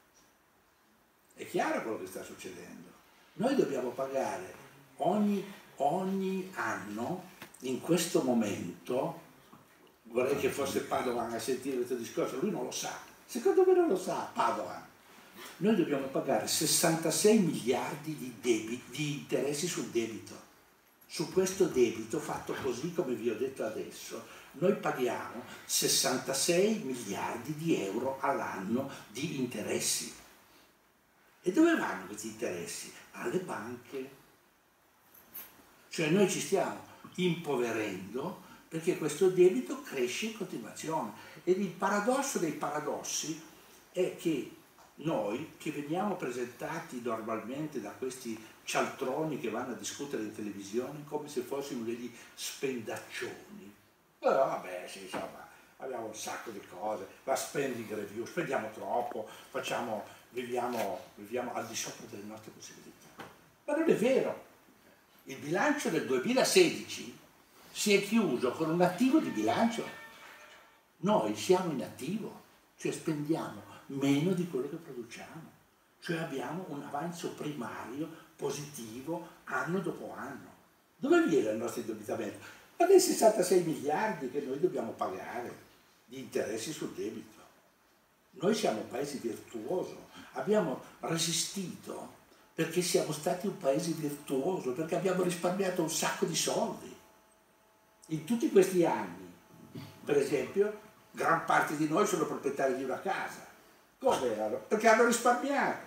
È chiaro quello che sta succedendo. Noi dobbiamo pagare ogni, ogni anno, in questo momento, vorrei che fosse Padovan a sentire questo discorso, lui non lo sa. Secondo me non lo sa Padovan. Noi dobbiamo pagare sessantasei miliardi di, debiti, di interessi sul debito. Su questo debito fatto così come vi ho detto adesso, noi paghiamo sessantasei miliardi di euro all'anno di interessi. E dove vanno questi interessi? Alle banche. Cioè noi ci stiamo impoverendo perché questo debito cresce in continuazione. Ed il paradosso dei paradossi è che noi, che veniamo presentati normalmente da questi cialtroni che vanno a discutere in televisione come se fossimo degli spendaccioni, però vabbè, sì, insomma, abbiamo un sacco di cose, la spending review, spendiamo troppo, facciamo, viviamo, viviamo al di sopra delle nostre possibilità. Ma non è vero. Il bilancio del duemilasedici si è chiuso con un attivo di bilancio. Noi siamo in attivo, cioè spendiamo meno di quello che produciamo, cioè abbiamo un avanzo primario positivo anno dopo anno. Dove viene il nostro indebitamento? Ma dei sessantasei miliardi che noi dobbiamo pagare di interessi sul debito. Noi siamo un paese virtuoso, abbiamo resistito perché siamo stati un paese virtuoso, perché abbiamo risparmiato un sacco di soldi. In tutti questi anni Per esempio, gran parte di noi sono proprietari di una casa. Come erano? Perché hanno risparmiato.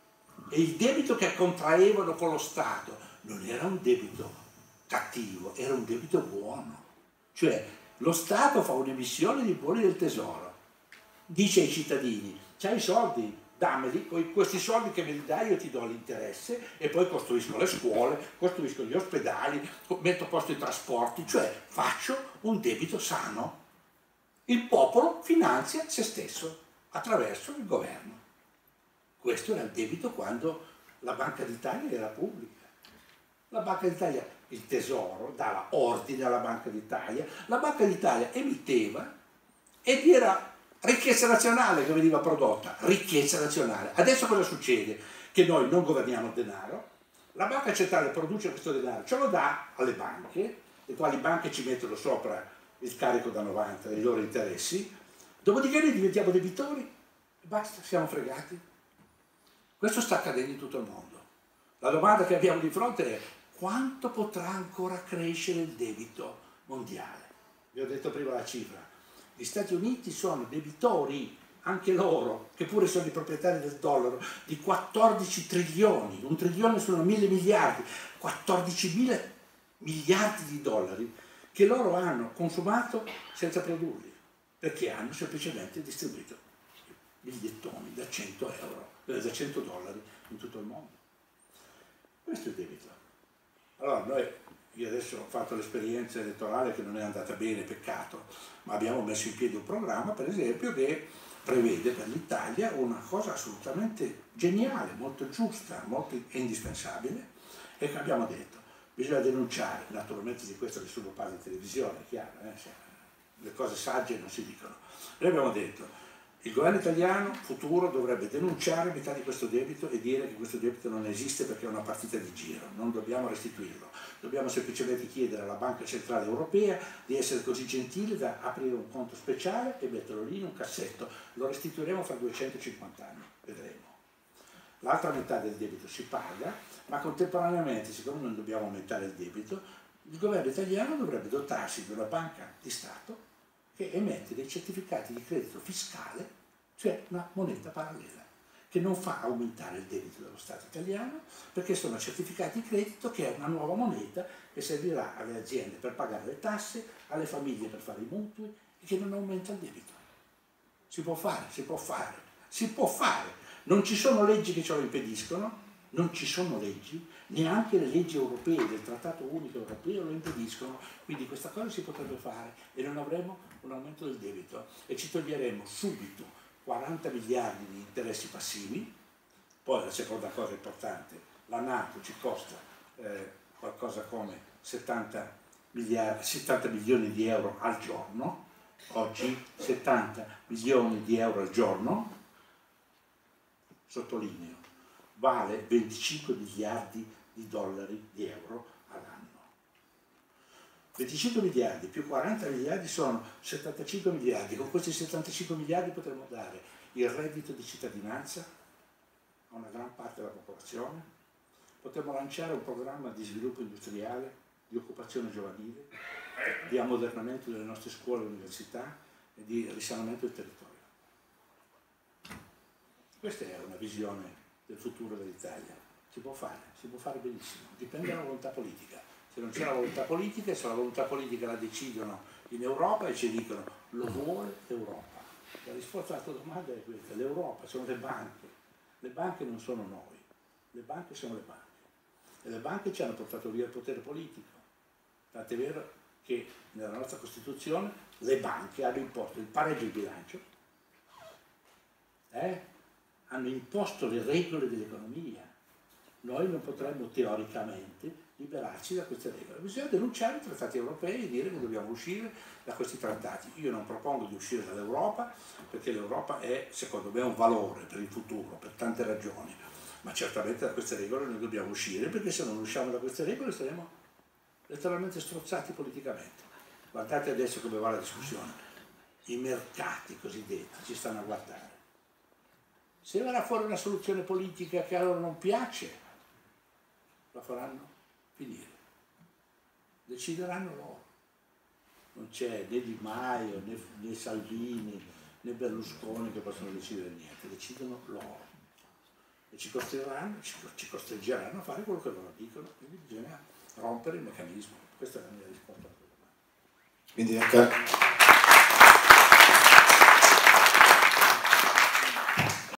E il debito che contraevano con lo Stato non era un debito cattivo, era un debito buono. Cioè, lo Stato fa un'emissione di buoni del tesoro, dice ai cittadini: c'hai i soldi, dammeli, con questi soldi che me li dai io ti do l'interesse e poi costruisco le scuole, costruisco gli ospedali, metto a posto i trasporti, cioè faccio un debito sano. Il popolo finanzia se stesso attraverso il governo. Questo era il debito quando la Banca d'Italia era pubblica. La Banca d'Italia, il Tesoro, dava ordine alla Banca d'Italia, la Banca d'Italia emitteva ed era ricchezza nazionale che veniva prodotta, ricchezza nazionale. Adesso cosa succede? Che noi non governiamo il denaro, la Banca Centrale produce questo denaro, ce lo dà alle banche, le quali banche ci mettono sopra il carico da novanta dei loro interessi, dopodiché noi diventiamo debitori e basta, siamo fregati. Questo sta accadendo in tutto il mondo. La domanda che abbiamo di fronte è: quanto potrà ancora crescere il debito mondiale? Vi ho detto prima la cifra. Gli Stati Uniti sono debitori, anche loro, che pure sono i proprietari del dollaro, di quattordici trilioni, un trilione sono mille miliardi, quattordicimila miliardi di dollari che loro hanno consumato senza produrli, perché hanno semplicemente distribuito bigliettoni da cento euro, da cento dollari in tutto il mondo. Questo è il debito. Allora noi, io adesso ho fatto l'esperienza elettorale che non è andata bene, peccato, ma abbiamo messo in piedi un programma, per esempio, che prevede per l'Italia una cosa assolutamente geniale, molto giusta, molto indispensabile, e che abbiamo detto: bisogna denunciare, naturalmente di questo nessuno parla in televisione, è chiaro, eh? Cioè, le cose sagge non si dicono. Noi abbiamo detto: il governo italiano futuro dovrebbe denunciare metà di questo debito e dire che questo debito non esiste perché è una partita di giro, non dobbiamo restituirlo. Dobbiamo semplicemente chiedere alla Banca Centrale Europea di essere così gentile da aprire un conto speciale e metterlo lì in un cassetto. Lo restituiremo fra duecentocinquanta anni, vedremo. L'altra metà del debito si paga, ma contemporaneamente, siccome non dobbiamo aumentare il debito, il governo italiano dovrebbe dotarsi di una banca di Stato che emette dei certificati di credito fiscale, cioè una moneta parallela, che non fa aumentare il debito dello Stato italiano, perché sono certificati di credito che è una nuova moneta che servirà alle aziende per pagare le tasse, alle famiglie per fare i mutui, e che non aumenta il debito. Si può fare, si può fare, si può fare. Non ci sono leggi che ce lo impediscono, non ci sono leggi, neanche le leggi europee del Trattato Unico Europeo lo impediscono, quindi questa cosa si potrebbe fare e non avremo un aumento del debito e ci toglieremo subito quaranta miliardi di interessi passivi. Poi la seconda cosa importante, la Nato ci costa eh, qualcosa come settanta, miliardi, settanta milioni di euro al giorno, oggi settanta milioni di euro al giorno, sottolineo, vale venticinque miliardi di dollari di euro all'anno. venticinque miliardi più quaranta miliardi sono settantacinque miliardi. Con questi settantacinque miliardi potremmo dare il reddito di cittadinanza a una gran parte della popolazione, potremmo lanciare un programma di sviluppo industriale, di occupazione giovanile, di ammodernamento delle nostre scuole e università e di risanamento del territorio. Questa è una visione del futuro dell'Italia. Si può fare, si può fare benissimo, dipende dalla volontà politica. Se non c'è la volontà politica, e se la volontà politica la decidono in Europa e ci dicono lo vuole l'Europa. La risposta alla tua domanda è questa: l'Europa sono le banche, le banche non sono noi, le banche sono le banche e le banche ci hanno portato via il potere politico, tant'è vero che nella nostra Costituzione le banche hanno imposto il pareggio di bilancio, eh? hanno imposto le regole dell'economia. Noi non potremmo teoricamente liberarci da queste regole. Bisogna denunciare i trattati europei e dire che dobbiamo uscire da questi trattati. Io non propongo di uscire dall'Europa perché l'Europa è, secondo me, un valore per il futuro, per tante ragioni, ma certamente da queste regole noi dobbiamo uscire, perché se non usciamo da queste regole saremo letteralmente strozzati politicamente. Guardate adesso come va la discussione. I mercati cosiddetti ci stanno a guardare. Se verrà fuori una soluzione politica che a loro non piace, la faranno finire. Decideranno loro. non c'è né Di Maio, né, né Salvini, né Berlusconi che possono decidere niente, decidono loro. E ci costringeranno, ci, ci costringeranno a fare quello che loro dicono, quindi bisogna rompere il meccanismo. Questa è la mia risposta. Quindi anche